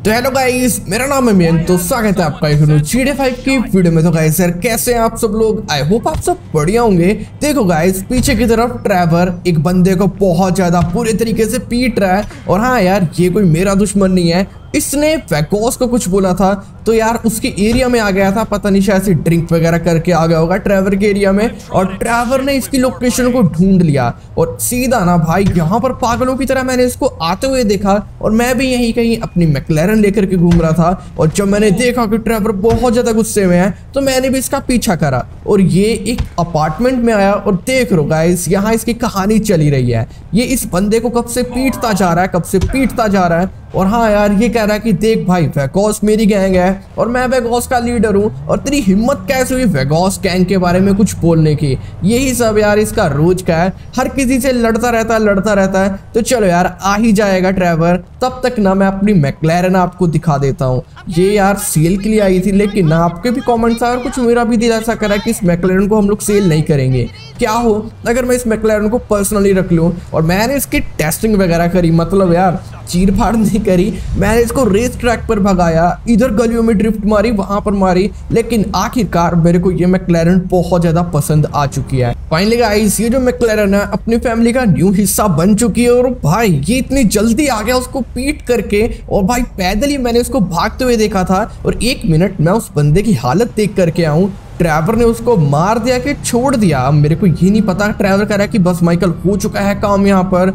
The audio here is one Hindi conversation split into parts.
तो हेलो गाइस, मेरा नाम है मयंक। तो स्वागत है आपका एक GTA 5 की वीडियो में। तो गाइस यार, कैसे हैं आप सब लोग? आई होप आप सब बढ़िया होंगे। देखो गाइस, पीछे की तरफ ट्रेवर एक बंदे को बहुत ज्यादा बुरे तरीके से पीट रहा है। और हाँ यार, ये कोई मेरा दुश्मन नहीं है, इसने वेगोस को कुछ बोला था तो यार उसके एरिया में आ गया था। पता नहीं, शायद से ड्रिंक वगैरह करके आ गया होगा ट्रेवर के एरिया में, और ट्रेवर ने इसकी लोकेशन को ढूंढ लिया और सीधा ना भाई यहाँ पर पागलों की तरह मैंने इसको आते हुए देखा। और मैं भी यहीं कहीं अपनी मैकलैरन लेकर के घूम रहा था, और जब मैंने देखा कि ट्रेवर बहुत ज्यादा गुस्से में है तो मैंने भी इसका पीछा करा और ये एक अपार्टमेंट में आया। और देख रो गाइस, यहाँ इसकी कहानी चली रही है। ये इस बंदे को कब से पीटता जा रहा है, कब से पीटता जा रहा है। और हाँ यार, ये कह रहा है कि देख भाई, वेगोस मेरी गैंग है और मैं वेगोस का लीडर हूँ, और तेरी हिम्मत कैसे हुई वेगोस गैंग के बारे में कुछ बोलने की। यही सब यार इसका रोज का है, हर किसी से लड़ता रहता है। तो चलो यार, आ ही जाएगा ट्रेवर। तब तक ना मैं अपनी मैकलैरन आपको दिखा देता हूँ। ये यार सेल के लिए आई थी, लेकिन ना आपके भी कॉमेंट्स आए और कुछ मेरा भी दिल ऐसा करा कि इस मैकलैरन को हम लोग सेल नहीं करेंगे। क्या हो अगर मैं इस मैकलैरन को पर्सनली रख लूँ? और मैंने इसकी टेस्टिंग वगैरह करी, मतलब यार चीर फाड़ नहीं करी, मैंने इसको रेस ट्रैक पर भगाया, इधर गलियों में ड्रिफ्ट मारी, वहां पर मारी, लेकिन आखिरकार मेरे को ये मैकलैरन बहुत ज्यादा पसंद आ चुकी है। फाइनली गाइस, ये जो मैकलैरन है अपनी फैमिली का न्यू हिस्सा बन चुकी है। और भाई ये इतनी जल्दी आ गया उसको पीट करके, और भाई पैदल ही मैंने उसको भागते हुए देखा था। और 1 मिनट मैं उस बंदे की हालत देख करके आऊं, ट्रेवर ने उसको मार दिया कि छोड़ दिया, अब मेरे को ये नहीं पता। ट्रेवर कह रहा है कि बस माइकल हो चुका है काम यहाँ पर।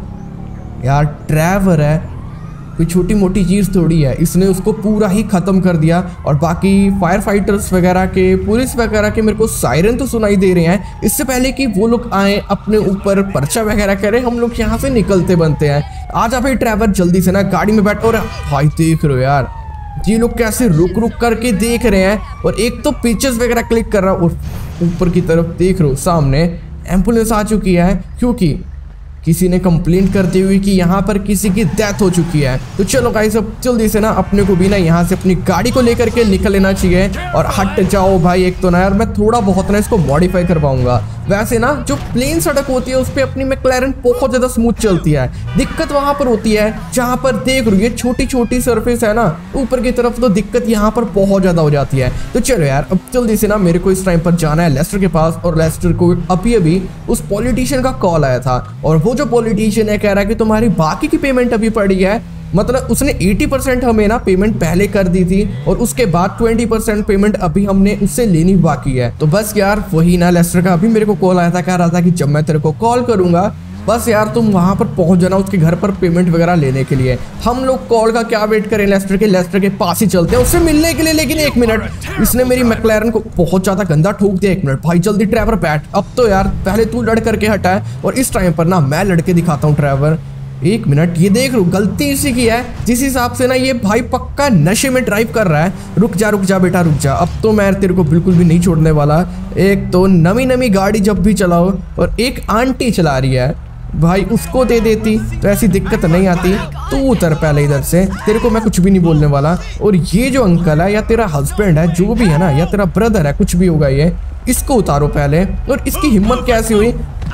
यार ट्रेवर है, कोई छोटी मोटी चीज़ थोड़ी है, इसने उसको पूरा ही ख़त्म कर दिया। और बाकी फायर फाइटर्स वगैरह के, पुलिस वगैरह के मेरे को सायरन तो सुनाई दे रहे हैं। इससे पहले कि वो लोग आए अपने ऊपर पर्चा वगैरह करें, हम लोग यहाँ से निकलते बनते हैं। आ जा भाई ट्रेवर, जल्दी से ना गाड़ी में बैठ। और भाई देख रहे हो यार, ये लोग कैसे रुक करके देख रहे हैं। और एक तो पिक्चर्स वगैरह क्लिक कर रहा हूँ, और ऊपर की तरफ देख रहे हो सामने एम्बुलेंस आ चुकी है, क्योंकि किसी ने कंप्लेंट करते हुए कि यहाँ पर किसी की डेथ हो चुकी है। तो चलो गाइस, अब जल्दी से ना अपने को भी ना यहाँ से अपनी गाड़ी को लेकर के निकल लेना चाहिए। और हट जाओ भाई, एक तो ना यार मैं थोड़ा बहुत ना इसको मॉडिफाई करवाऊंगा। वैसे ना जो प्लेन सड़क होती है उस पर अपनी मैकलैरन बहुत ज्यादा स्मूथ चलती है। दिक्कत वहां पर होती है जहां पर देख रही है छोटी छोटी सरफेस है ना ऊपर की तरफ, तो दिक्कत यहाँ पर बहुत ज्यादा हो जाती है। तो चलो यार, अब जल्दी से ना मेरे को इस टाइम पर जाना है लेस्टर के पास। और लेस्टर को अभी उस पॉलिटिशियन का कॉल आया था, और वो जो पॉलिटिशियन है कह रहा है कि तुम्हारी बाकी की पेमेंट अभी पड़ी है। मतलब उसने 80% हमें ना पेमेंट पहले कर दी थी, और उसके बाद 20% पेमेंट अभी हमने उससे लेनी बाकी है। तो बस यार वही ना, लेस्टर का अभी मेरे को कॉल आया था, कह रहा था कि जब मैं तेरे को कॉल करूंगा बस यार तुम वहां पर पहुंच जाना उसके घर पर पेमेंट वगैरह लेने के लिए। हम लोग कॉल का क्या वेट करें, लेस्टर के पास ही चलते हैं उससे मिलने के लिए। लेकिन 1 मिनट, इसने मेरी मैकलैरन को बहुत ज्यादा गंदा ठोक दिया। 1 मिनट भाई, जल्दी ट्रेवर बैठ। अब तो यार पहले तू लड़ करके हटा है, और इस टाइम पर ना मैं लड़के दिखाता हूँ ट्रेवर। 1 मिनट, ये देख लो गलती इसी की है, जिस हिसाब से ना ये भाई पक्का नशे में ड्राइव कर रहा है। रुक जा बेटा, रुक जा। अब तो मैं तेरे को बिल्कुल भी नहीं छोड़ने वाला। एक तो नवी गाड़ी जब भी चलाओ, और एक आंटी चला रही है भाई, उसको दे देती तो ऐसी दिक्कत नहीं आती। तू उतर पहले इधर से, तेरे को मैं कुछ भी नहीं बोलने वाला। और ये जो अंकल है या तेरा हस्बैंड है जो भी है ना, या तेरा ब्रदर है, कुछ भी होगा ये, इसको उतारो पहले। और इसकी हिम्मत कैसी हुई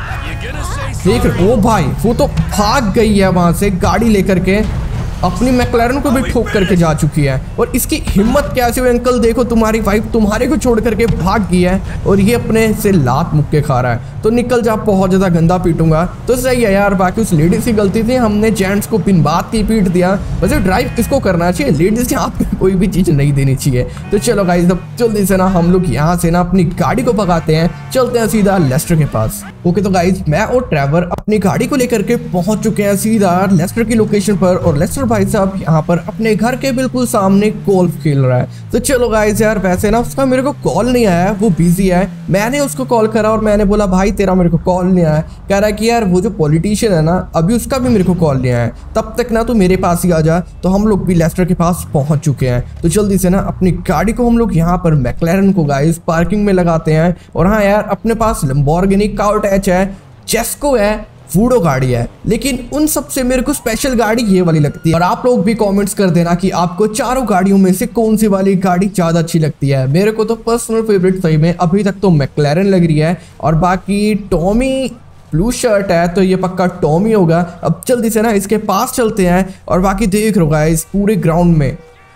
देख। ओ भाई, वो तो भाग गई है वहां से गाड़ी लेकर के, अपनी मैकलैरन को भी ठोक करके जा चुकी है। और इसकी हिम्मत कैसे हुई? अंकल देखो, तुम्हारी वाइफ तुम्हारे को छोड़ करके भाग गई है, और ये अपने से लात मुक्के खा रहा है। तो निकल जा, बहुत ज्यादा गंदा पीटूंगा। तो सही है यार, बाकी उस लेडीज की गलती थी, हमने जेंट्स को बिन बात की पीट दिया। वैसे ड्राइव इसको करना चाहिए, लेडीज यहाँ पे कोई भी चीज नहीं देनी चाहिए। तो चलो गाइस, अब जल्दी से ना हम लोग यहाँ से ना अपनी गाड़ी को भगाते हैं, चलते हैं सीधा लेस्टर के पास। ओके तो गाइस, मैं और ट्रेवर अपनी गाड़ी को लेकर के पहुंच चुके हैं सीधा लेस्टर की लोकेशन पर। और लेस्टर भाई साहब यहाँ पर अपने घर के बिल्कुल सामने गोल्फ खेल रहा है। तो चलो गाइस यार, वैसे ना उसका मेरे को कॉल नहीं आया, वो बिजी है। मैंने उसको कॉल करा और मैंने बोला भाई तेरा मेरे को कॉल नहीं आया। कह रहा है कि यार वो जो पॉलिटिशियन है ना, अभी उसका भी मेरे को कॉल नहीं आया, तब तक ना तू मेरे पास ही आ जा। तो हम लोग भी लेस्टर के पास पहुंच चुके हैं। तो जल्दी से ना अपनी गाड़ी को हम लोग यहाँ पर मैकलैरन को गाइस पार्किंग में लगाते हैं। और हाँ यार, अपने पास लैम्बोर्गिनी काउटेच है, चेस्को है, फूडो गाड़ी है, लेकिन उन सबसे मेरे को स्पेशल गाड़ी ये वाली लगती है। और आप लोग भी कमेंट्स कर देना कि आपको चारों गाड़ियों में से कौन सी वाली गाड़ी ज्यादा अच्छी लगती है। मेरे को तो पर्सनल फेवरेट सही में अभी तक तो मैकलैरन लग रही है। और बाकी टॉमी ब्लू शर्ट है तो ये पक्का टॉमी होगा। अब जल्दी से ना इसके पास चलते हैं और बाकी देख लो गाइस पूरे ग्राउंड में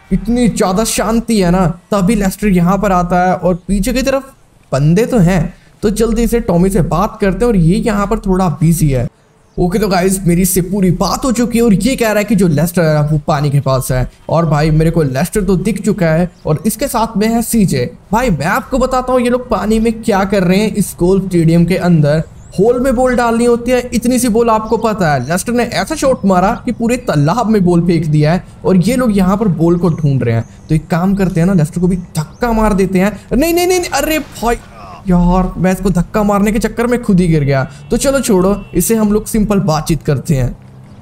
इतनी ज्यादा शांति है ना, तभी लेस्टर यहाँ पर आता है और पीछे की तरफ बंदे तो हैं, तो जल्दी से टॉमी से बात करते हैं और ये यहाँ पर थोड़ा बिजी है। ओके तो गाइस मेरी इससे पूरी बात हो चुकी है और ये कह रहा है कि जो लेस्टर है वो पानी के पास है। और भाई मेरे को लेस्टर तो दिख चुका है और इसके साथ में है सीजे। भाई मैं आपको बताता हूँ ये लोग पानी में क्या कर रहे हैं। इस गोल्फ स्टेडियम के अंदर होल में बॉल डालनी होती है, इतनी सी बॉल आपको पता है। लेस्टर ने ऐसा शॉट मारा कि पूरे तालाब में बॉल फेंक दिया है और ये लोग यहाँ पर बॉल को ढूंढ रहे हैं। तो एक काम करते हैं ना, लेस्टर को भी धक्का मार देते हैं। नहीं नहीं नहीं, अरे भाई यार मैं इसको धक्का मारने के चक्कर में खुद ही गिर गया। तो चलो छोड़ो, इसे हम लोग सिंपल बातचीत करते हैं।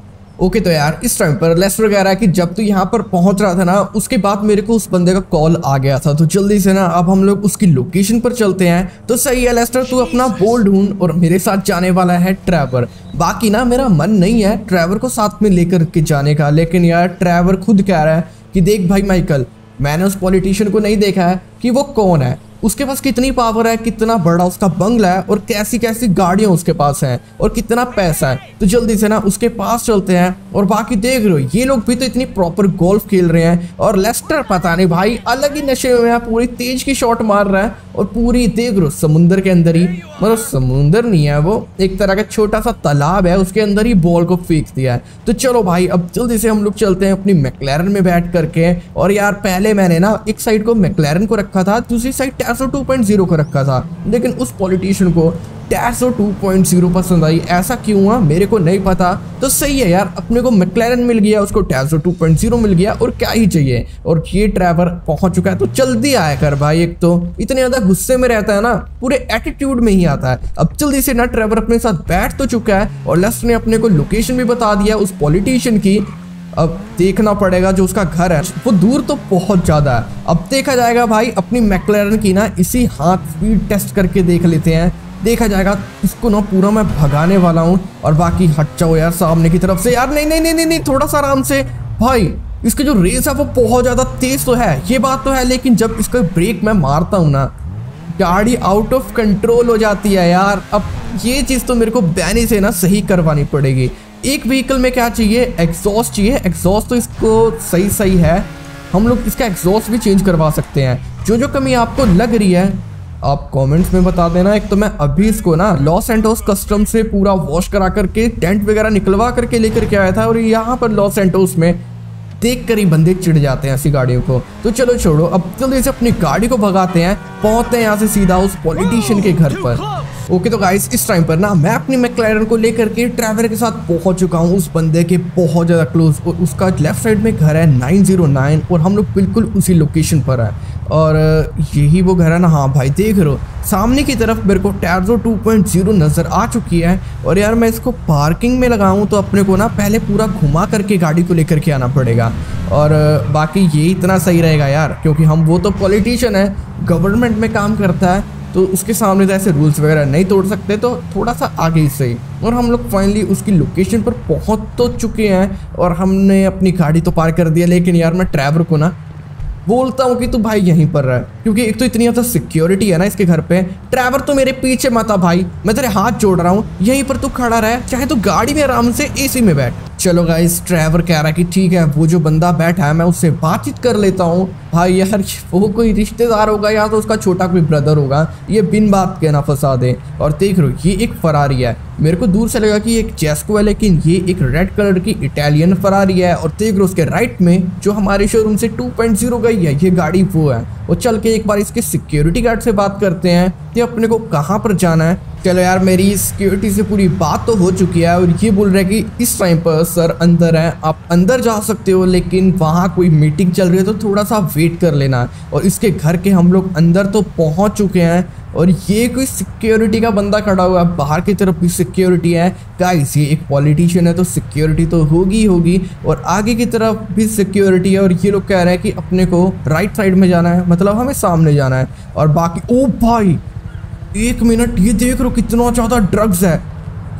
ओके तो यार इस टाइम पर लेस्टर कह रहा है कि जब तू यहाँ पर पहुंच रहा था ना, उसके बाद मेरे को उस बंदे का कॉल आ गया था, तो जल्दी से ना अब हम लोग उसकी लोकेशन पर चलते हैं। तो सही है लेस्टर, तू अपना बॉल ढूंढ और मेरे साथ जाने वाला है ट्रेवर। बाकी ना मेरा मन नहीं है ट्रेवर को साथ में लेकर के जाने का, लेकिन यार ट्रेवर खुद कह रहा है कि देख भाई माइकल, मैंने उस पॉलिटिशियन को नहीं देखा है कि वो कौन है, उसके पास कितनी पावर है, कितना बड़ा उसका बंगला है और कैसी कैसी गाड़ियां उसके पास हैं और कितना पैसा है। तो जल्दी से ना उसके पास चलते हैं। और बाकी देख रहे हो ये लोग भी तो इतनी प्रॉपर गोल्फ खेल रहे हैं और लेस्टर पता नहीं भाई अलग ही नशे में है, पूरी तेज की शॉट मार रहा है और पूरी देख रहे हो समुंदर के अंदर ही, मतलब समुंदर नहीं है वो, एक तरह का छोटा सा तालाब है, उसके अंदर ही बॉल को फेंक दिया है। तो चलो भाई अब जल्दी से हम लोग चलते हैं अपनी मैक्लेरन में बैठ करके। और यार पहले मैंने ना एक साइड को मैक्लेरन को रखा था, दूसरी साइड टैसो 2.0 को रखा था, लेकिन उस पॉलिटिशियन को टैसो 2.0 पसंद आई। ऐसा क्यों हुआ मेरे को नहीं पता। तो सही है यार, अपने को मैक्लेरन मिल गया, उसको टैसो 2.0 मिल गया और क्या ही चाहिए। और ये ड्राइवर पहुंच चुका है, तो जल्दी आया कर भाई, एक तो इतने ज्यादा गुस्से में रहता है ना, पूरे एटीट्यूड में ही आता है। अब जल्दी से ना ड्राइवर अपने साथ बैठ तो चुका है और लेस्टर ने अपने को लोकेशन भी बता दिया उस पॉलिटिशियन की। अब देखना पड़ेगा जो उसका घर है वो दूर तो बहुत ज्यादा है। अब देखा जाएगा भाई, अपनी मैक्लेरन की ना इसी हाथ स्पीड टेस्ट करके देख लेते हैं, देखा जाएगा। इसको ना पूरा मैं भगाने वाला हूँ। और बाकी हट जाओ यार सामने की तरफ से यार, नहीं नहीं नहीं नहीं, नहीं थोड़ा सा आराम से भाई। इसकी जो रेस है वो बहुत ज्यादा तेज तो है, ये बात तो है, लेकिन जब इसका ब्रेक मैं मारता हूँ ना, गाड़ी आउट ऑफ कंट्रोल हो जाती है यार। अब ये चीज तो मेरे को बैनी से ना सही करवानी पड़ेगी। एक व्हीकल में क्या चाहिए, एग्जॉस्ट चाहिए। एग्जॉस्ट तो इसको सही सही है, हम लोग इसका एग्जॉस्ट भी चेंज करवा सकते हैं। जो जो कमी आपको लग रही है आप कमेंट्स में बता देना। एक तो मैं अभी इसको ना लॉस सैंटोस कस्टम से पूरा वॉश करा करके टेंट वगैरह निकलवा करके लेकर के आया था, और यहाँ पर लॉस सैंटोस में देख कर ही बंदे चिढ़ जाते हैं ऐसी गाड़ियों को। तो चलो छोड़ो, अब जल्दी से अपनी गाड़ी को भगाते हैं, पहुंचते हैं यहाँ से सीधा उस पॉलिटिशियन के घर पर। ओके तो गाइस इस टाइम पर ना मैं अपनी मैक्लेरन को लेकर के ट्रैवलर के साथ पहुंच चुका हूँ उस बंदे के बहुत ज़्यादा क्लोज, और उसका लेफ्ट साइड में घर है 909 और हम लोग बिल्कुल उसी लोकेशन पर है। और यही वो घर है ना, हाँ भाई देख रहे हो सामने की तरफ मेरे को टैसो 2.0 नज़र आ चुकी है। और यार मैं इसको पार्किंग में लगाऊं तो अपने को ना पहले पूरा घुमा करके गाड़ी को लेकर के आना पड़ेगा। और बाकी ये इतना सही रहेगा यार, क्योंकि हम वो तो पॉलिटिशियन है, गवर्नमेंट में काम करता है, तो उसके सामने तो ऐसे रूल्स वगैरह नहीं तोड़ सकते, तो थोड़ा सा आगे ही सही। और हम लोग फाइनली उसकी लोकेशन पर पहुंच तो चुके हैं और हमने अपनी गाड़ी तो पार्क कर दिया। लेकिन यार मैं ड्राइवर को ना बोलता हूँ कि तू भाई यहीं पर रह, क्योंकि एक तो इतनी ज़्यादा सिक्योरिटी है ना इसके घर पे। ड्राइवर तो मेरे पीछे मत आ भाई, मैं तेरे हाथ जोड़ रहा हूँ, यहीं पर तू खड़ा रह, चाहे तू गाड़ी में आराम से एसी में बैठ। चलो गाइस ड्राइवर कह रहा है कि ठीक है, वो जो बंदा बैठा है मैं उससे बातचीत कर लेता हूँ। भाई यार वो कोई रिश्तेदार होगा या तो उसका छोटा कोई ब्रदर होगा, ये बिन बात के ना फंसा दे। और देख रहे हो ये एक फरारी है, मेरे को दूर से लगा कि एक जेस्को है, लेकिन ये एक रेड कलर की इटालियन फरारी है। और देख रहे हो उसके राइट में जो हमारे शोरूम से 2.0 गई है ये गाड़ी वो है। और चल के एक बार इसके सिक्योरिटी गार्ड से बात करते हैं कि अपने को कहाँ पर जाना है। चलो यार मेरी सिक्योरिटी से पूरी बात तो हो चुकी है और ये बोल रहे हैं कि इस टाइम पर सर अंदर है, आप अंदर जा सकते हो, लेकिन वहाँ कोई मीटिंग चल रही है तो थोड़ा सा वेट कर लेना। और इसके घर के हम लोग अंदर तो पहुँच चुके हैं और ये कोई सिक्योरिटी का बंदा खड़ा हुआ है, बाहर की तरफ भी सिक्योरिटी है। गाइस ये एक पॉलिटिशियन है तो सिक्योरिटी तो होगी होगी, और आगे की तरफ भी सिक्योरिटी है। और ये लोग कह रहे हैं कि अपने को राइट साइड में जाना है, मतलब हमें सामने जाना है। और बाकी ओ भाई एक मिनट, ये देख रहे हो कितना ज़्यादा ड्रग्स है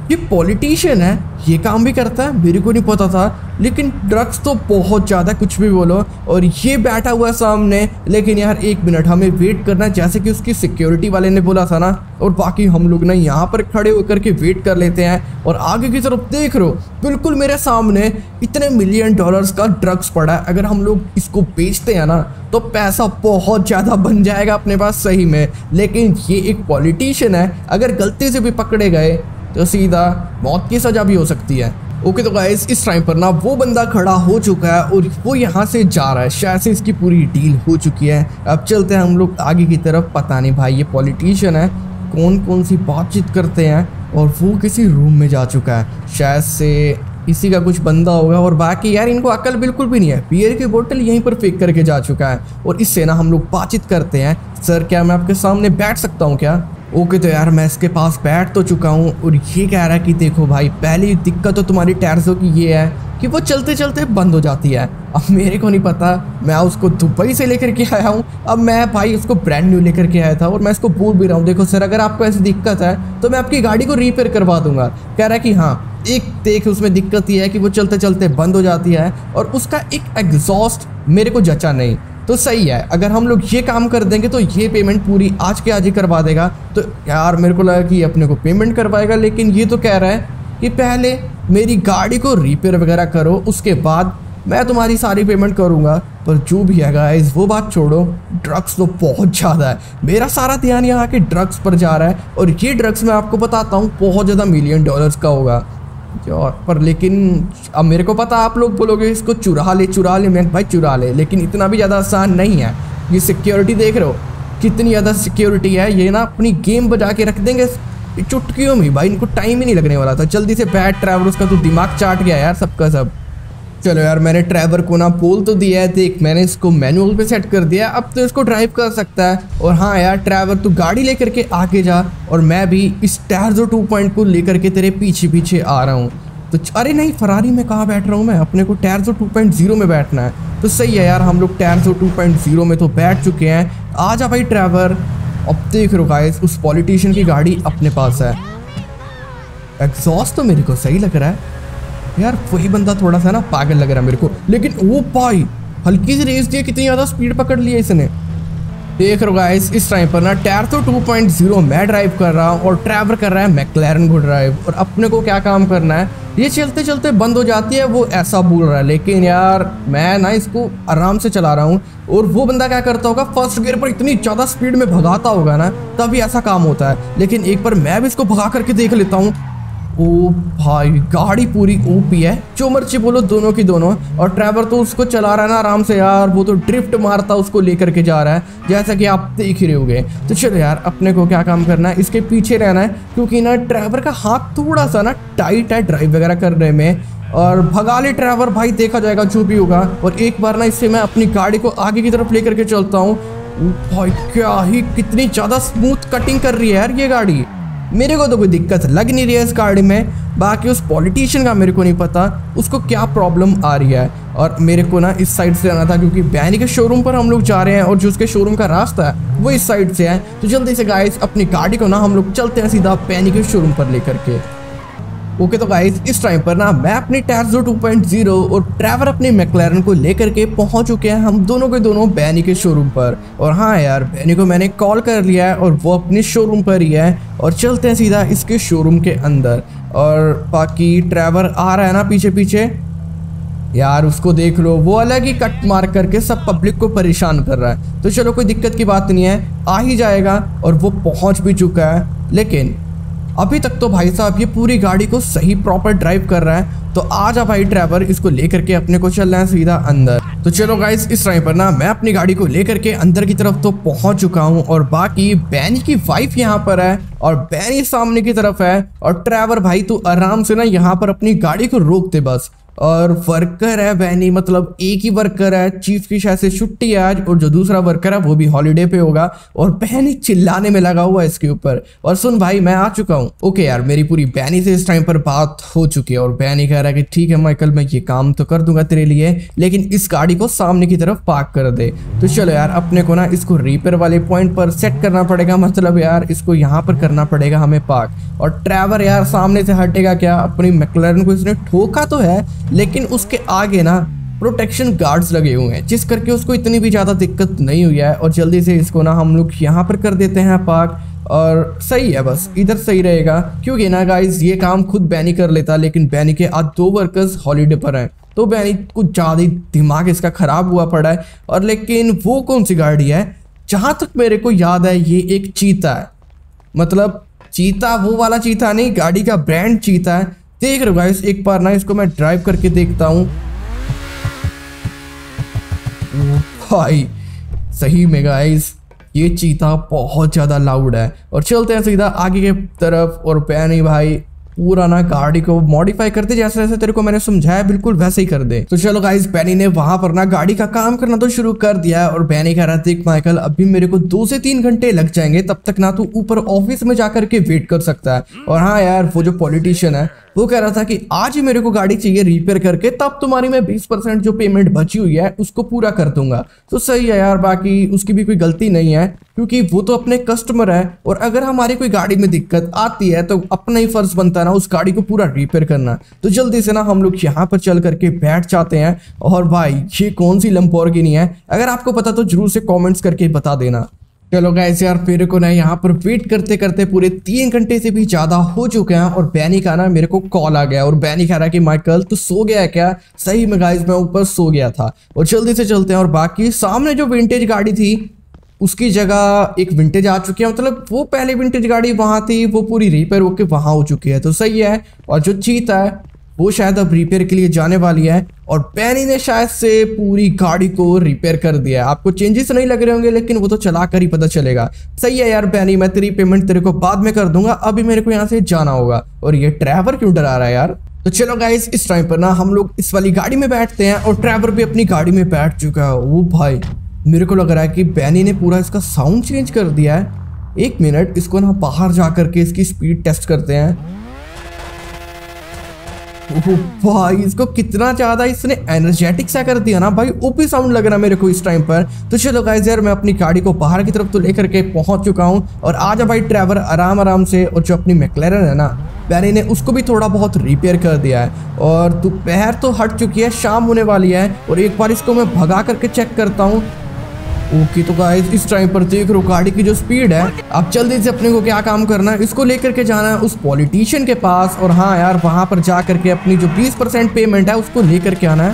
ये पॉलिटिशियन है, ये काम भी करता है, मेरे को नहीं पता था। लेकिन ड्रग्स तो बहुत ज़्यादा, कुछ भी बोलो। और ये बैठा हुआ है सामने, लेकिन यार 1 मिनट हमें वेट करना है, जैसे कि उसकी सिक्योरिटी वाले ने बोला था ना। और बाकी हम लोग ना यहाँ पर खड़े होकर के वेट कर लेते हैं। और आगे की तरफ देख रहे हो, बिल्कुल मेरे सामने इतने मिलियन डॉलर्स का ड्रग्स पड़ा है। अगर हम लोग इसको बेचते हैं ना तो पैसा बहुत ज़्यादा बन जाएगा अपने पास सही में। लेकिन ये एक पॉलिटिशियन है, अगर गलती से भी पकड़े गए तो सीधा मौत की सजा भी हो सकती है। ओके तो गाइस, इस टाइम पर ना वो बंदा खड़ा हो चुका है और वो यहाँ से जा रहा है। शायद से इसकी पूरी डील हो चुकी है। अब चलते हैं हम लोग आगे की तरफ। पता नहीं भाई ये पॉलिटिशियन है, कौन कौन सी बातचीत करते हैं। और वो किसी रूम में जा चुका है, शायद से इसी का कुछ बंदा होगा। और बाकी यार इनको अकल बिल्कुल भी नहीं है, बियर की बोतल यहीं पर फेंक करके जा चुका है। और इससे ना हम लोग बातचीत करते हैं। सर क्या मैं आपके सामने बैठ सकता हूँ क्या? ओके तो यार मैं इसके पास बैठ तो चुका हूँ। और ये कह रहा है कि देखो भाई, पहली दिक्कत तो तुम्हारी टैर्जो की ये है कि वो चलते चलते बंद हो जाती है। अब मेरे को नहीं पता, मैं उसको दुबई से लेकर के आया हूँ। अब मैं भाई उसको ब्रांड न्यू लेकर के आया था और मैं इसको बोल भी रहा हूँ, देखो सर अगर आपको ऐसी दिक्कत है तो मैं आपकी गाड़ी को रिपेयर करवा दूंगा। कह रहा है कि हाँ, एक देख उसमें दिक्कत ये है कि वो चलते चलते बंद हो जाती है और उसका एक एग्जॉस्ट मेरे को जचा नहीं। तो सही है, अगर हम लोग ये काम कर देंगे तो ये पेमेंट पूरी आज के आज ही करवा देगा। तो यार मेरे को लगा कि अपने को पेमेंट करवाएगा, लेकिन ये तो कह रहा है कि पहले मेरी गाड़ी को रिपेयर वगैरह करो, उसके बाद मैं तुम्हारी सारी पेमेंट करूंगा। पर जो भी है गाइस वो बात छोड़ो, ड्रग्स तो बहुत ज़्यादा है। मेरा सारा ध्यान यहाँ के ड्रग्स पर जा रहा है। और ये ड्रग्स मैं आपको बताता हूँ बहुत ज़्यादा मिलियन डॉलर्स का होगा यार। पर लेकिन अब मेरे को पता आप लोग बोलोगे इसको चुरा ले, मैं भाई चुरा ले, लेकिन इतना भी ज़्यादा आसान नहीं है। ये सिक्योरिटी देख रहे हो कितनी ज़्यादा सिक्योरिटी है। ये ना अपनी गेम बजा के रख देंगे चुटकियों में भाई, इनको टाइम ही नहीं लगने वाला था। जल्दी से बैठ ट्रैवलर्स का तो दिमाग चाट गया यार सबका सब। चलो यार मैंने ट्रैवर को ना बोल तो दिया है, देख मैंने इसको मैनुअल पे सेट कर दिया, अब तो इसको ड्राइव कर सकता है। और हाँ यार ट्रैवर तू गाड़ी लेकर के आगे जा और मैं भी इस टैर्जो 2 को लेकर के तेरे पीछे पीछे आ रहा हूँ। तो अरे नहीं, फरारी में कहाँ बैठ रहा हूँ मैं, अपने को टैर्जो 2.0 में बैठना है। तो सही है यार, हम लोग टैर्जो 2.0 में तो बैठ चुके हैं। आ जा भाई ट्रैवर। अब देख रो गाइस, उस पॉलिटिशियन की गाड़ी अपने पास है। एग्जॉस्ट तो मेरे को सही लग रहा है यार, वही बंदा थोड़ा सा ना पागल लग रहा है मेरे को। लेकिन वो भाई हल्की सी रेस दी, कितनी ज़्यादा स्पीड पकड़ ली है इसने। देख रहे हो गाइस, इस टाइम पर ना टैर्जो 2.0 मैं ड्राइव कर रहा हूँ और ट्रैवर कर रहा है मैक्लेरन को ड्राइव। और अपने को क्या काम करना है, ये चलते चलते बंद हो जाती है वो ऐसा बोल रहा है, लेकिन यार मैं ना इसको आराम से चला रहा हूँ। और वो बंदा क्या करता होगा, फर्स्ट गियर पर इतनी ज़्यादा स्पीड में भगाता होगा ना, तभी ऐसा काम होता है। लेकिन एक बार मैं भी इसको भगा करके देख लेता हूँ। ओ भाई गाड़ी पूरी ओपी है, जो मर्जी बोलो दोनों की दोनों। और ट्रैवर तो उसको चला रहा है ना आराम से यार, वो तो ड्रिफ्ट मारता उसको लेकर के जा रहा है, जैसा कि आप देख ही रहे होगे। तो चलो यार अपने को क्या काम करना है, इसके पीछे रहना है, क्योंकि ना ट्रैवर का हाथ थोड़ा सा ना टाइट है ड्राइव वगैरह करने में। और भगा ले ट्रैवर भाई, देखा जाएगा जो भी होगा। और एक बार ना इससे मैं अपनी गाड़ी को आगे की तरफ लेकर के चलता हूँ। भाई क्या ही कितनी ज़्यादा स्मूथ कटिंग कर रही है यार ये गाड़ी। मेरे को तो कोई दिक्कत लग नहीं रही है इस गाड़ी में। बाकी उस पॉलिटिशियन का मेरे को नहीं पता उसको क्या प्रॉब्लम आ रही है। और मेरे को ना इस साइड से आना था, क्योंकि बैनी के शोरूम पर हम लोग जा रहे हैं और जो उसके शोरूम का रास्ता है वो इस साइड से है। तो जल्दी से गाइस अपनी गाड़ी को ना हम लोग चलते हैं सीधा बैनी के शोरूम पर लेकर के। ओके तो गाइस, इस टाइम पर ना मैं अपनी टैर्जो 2.0 और ट्रैवर अपनी मैक्लेरन को लेकर के पहुंच चुके हैं हम दोनों के दोनों बैनी के शोरूम पर। और हाँ यार, बैनी को मैंने कॉल कर लिया है और वो अपने शोरूम पर ही है। और चलते हैं सीधा इसके शोरूम के अंदर। और बाकी ट्रैवर आ रहा है ना पीछे पीछे यार, उसको देख लो, वो अलग ही कट मार करके सब पब्लिक को परेशान कर रहा है। तो चलो कोई दिक्कत की बात नहीं है, आ ही जाएगा। और वो पहुँच भी चुका है, लेकिन अभी तक तो भाई साहब ये पूरी गाड़ी को सही प्रॉपर ड्राइव कर रहा है। तो आ जा भाई ट्रैवर, इसको लेकर के अपने को चलना है सीधा अंदर। तो चलो गाइस, इस टाइम पर ना मैं अपनी गाड़ी को लेकर के अंदर की तरफ तो पहुंच चुका हूं। और बाकी बैनी की वाइफ यहां पर है और बैनी सामने की तरफ है। और ट्रैवर भाई तू आराम से ना यहाँ पर अपनी गाड़ी को रोक दे बस। और वर्कर है बैनी, मतलब एक ही वर्कर है, चीफ की शायद से छुट्टी है आज, और जो दूसरा वर्कर है वो भी हॉलीडे पे होगा। और बैनी चिल्लाने में लगा हुआ है इसके ऊपर। और सुन भाई मैं आ चुका हूँ। ओके यार मेरी पूरी बैनी से इस टाइम पर बात हो चुकी है और बैनी कह रहा है कि ठीक है माइकल मैं ये काम तो कर दूंगा तेरे लिए, लेकिन इस गाड़ी को सामने की तरफ पार्क कर दे। तो चलो यार अपने को ना इसको रिपेयर वाले पॉइंट पर सेट करना पड़ेगा, मतलब यार इसको यहाँ पर करना पड़ेगा हमें पार्क। और ट्रैवर यार सामने से हटेगा क्या? अपनी मैकलैरन को इसने ठोका तो है लेकिन उसके आगे ना प्रोटेक्शन गार्ड्स लगे हुए हैं, जिस करके उसको इतनी भी ज़्यादा दिक्कत नहीं हुई है। और जल्दी से इसको ना हम लोग यहाँ पर कर देते हैं पार्क। और सही है, बस इधर सही रहेगा, क्योंकि ना गाइज ये काम खुद बैनी कर लेता, लेकिन बैनी के आज 2 वर्कर्स हॉलीडे पर हैं, तो बैनी कुछ ज़्यादा ही दिमाग इसका ख़राब हुआ पड़ा है। और लेकिन वो कौन सी गाड़ी है? जहाँ तक मेरे को याद है ये एक चीता है, मतलब चीता वो वाला चीता नहीं, गाड़ी का ब्रांड चीता है। देख रहे हो गाइस, एक बार ना इसको मैं ड्राइव करके देखता हूँ। भाई सही में गाइस ये चीता बहुत ज़्यादा लाउड है। और चलते हैं सीधा आगे की तरफ। और बैनी भाई पूरा ना गाड़ी को मॉडिफाई करते जैसे जैसे तेरे को मैंने समझाया बिल्कुल वैसे ही कर दे। तो चलो गाइस बैनी ने वहां पर ना गाड़ी का काम करना तो शुरू कर दिया है। और बैनी कह रहा था देख माइकल अभी मेरे को 2 से 3 घंटे लग जाएंगे, तब तक ना तू ऊपर ऑफिस में जाकर के वेट कर सकता है। और हाँ यार वो जो पॉलिटिशियन है वो कह रहा था कि आज ही मेरे को गाड़ी चाहिए रिपेयर करके, तब तुम्हारी मैं 20% जो पेमेंट बची हुई है उसको पूरा कर दूंगा। तो सही है यार, बाकी उसकी भी कोई गलती नहीं है क्योंकि वो तो अपने कस्टमर है। और अगर हमारी कोई गाड़ी में दिक्कत आती है तो अपना ही फर्ज बनता है ना उस गाड़ी को पूरा रिपेयर करना। तो जल्दी से ना हम लोग यहाँ पर चल करके बैठ जाते हैं। और भाई ये कौन सी लैम्बोर्गिनी है? अगर आपको पता तो जरूर से कॉमेंट्स करके बता देना। चलो गाइस यार मेरे को ना यहाँ पर वेट करते करते पूरे 3 घंटे से भी ज्यादा हो चुके हैं। और बैनी का ना मेरे को कॉल आ गया और बैनी कह रहा कि माइकल तू सो गया है क्या? सही में गाइस मैं ऊपर सो गया था। और जल्दी से चलते हैं। और बाकी सामने जो विंटेज गाड़ी थी उसकी जगह एक विंटेज आ चुकी है, मतलब वो पहले विंटेज गाड़ी वहां थी वो पूरी रिपेयर होके वहां हो चुकी है, तो सही है। और जो चीता है वो शायद अब रिपेयर के लिए जाने वाली है। और बैनी ने शायद से पूरी गाड़ी को रिपेयर कर दिया है। आपको चेंजेस नहीं लग रहे होंगे लेकिन वो तो चला कर ही पता चलेगा। सही है यार बैनी, मैं तेरी पेमेंट तेरे को बाद में कर दूंगा, अभी मेरे को यहाँ से जाना होगा। और ये ड्राइवर क्यों डरा रहा है यार? तो चलो गाइस इस टाइम पर ना हम लोग इस वाली गाड़ी में बैठते हैं और ड्राइवर भी अपनी गाड़ी में बैठ चुका है। वो भाई मेरे को लग रहा है कि बैनी ने पूरा इसका साउंड चेंज कर दिया है। 1 मिनट, इसको ना बाहर जा करके इसकी स्पीड टेस्ट करते हैं। भाई इसको कितना ज्यादा इसने एनर्जेटिक सा कर दिया ना भाई, ओपी साउंड लग रहा मेरे को इस टाइम पर। तो चलो गाइस यार मैं अपनी गाड़ी को बाहर की तरफ तो लेकर के पहुंच चुका हूं। और आजा भाई ड्राइवर आराम आराम से। और जो अपनी मैकलैरन है ना बैनी ने उसको भी थोड़ा बहुत रिपेयर कर दिया है। और दोपहर तो हट चुकी है, शाम होने वाली है। और एक बार इसको मैं भगा करके चेक करता हूँ। ओके तो गाइस इस टाइम पर देख लो गाड़ी की जो स्पीड है। अब जल्दी से अपने को क्या काम करना है, इसको लेकर के जाना है उस पॉलिटिशियन के पास। और हाँ यार वहां पर जा करके अपनी जो 20% पेमेंट है उसको लेकर के आना है।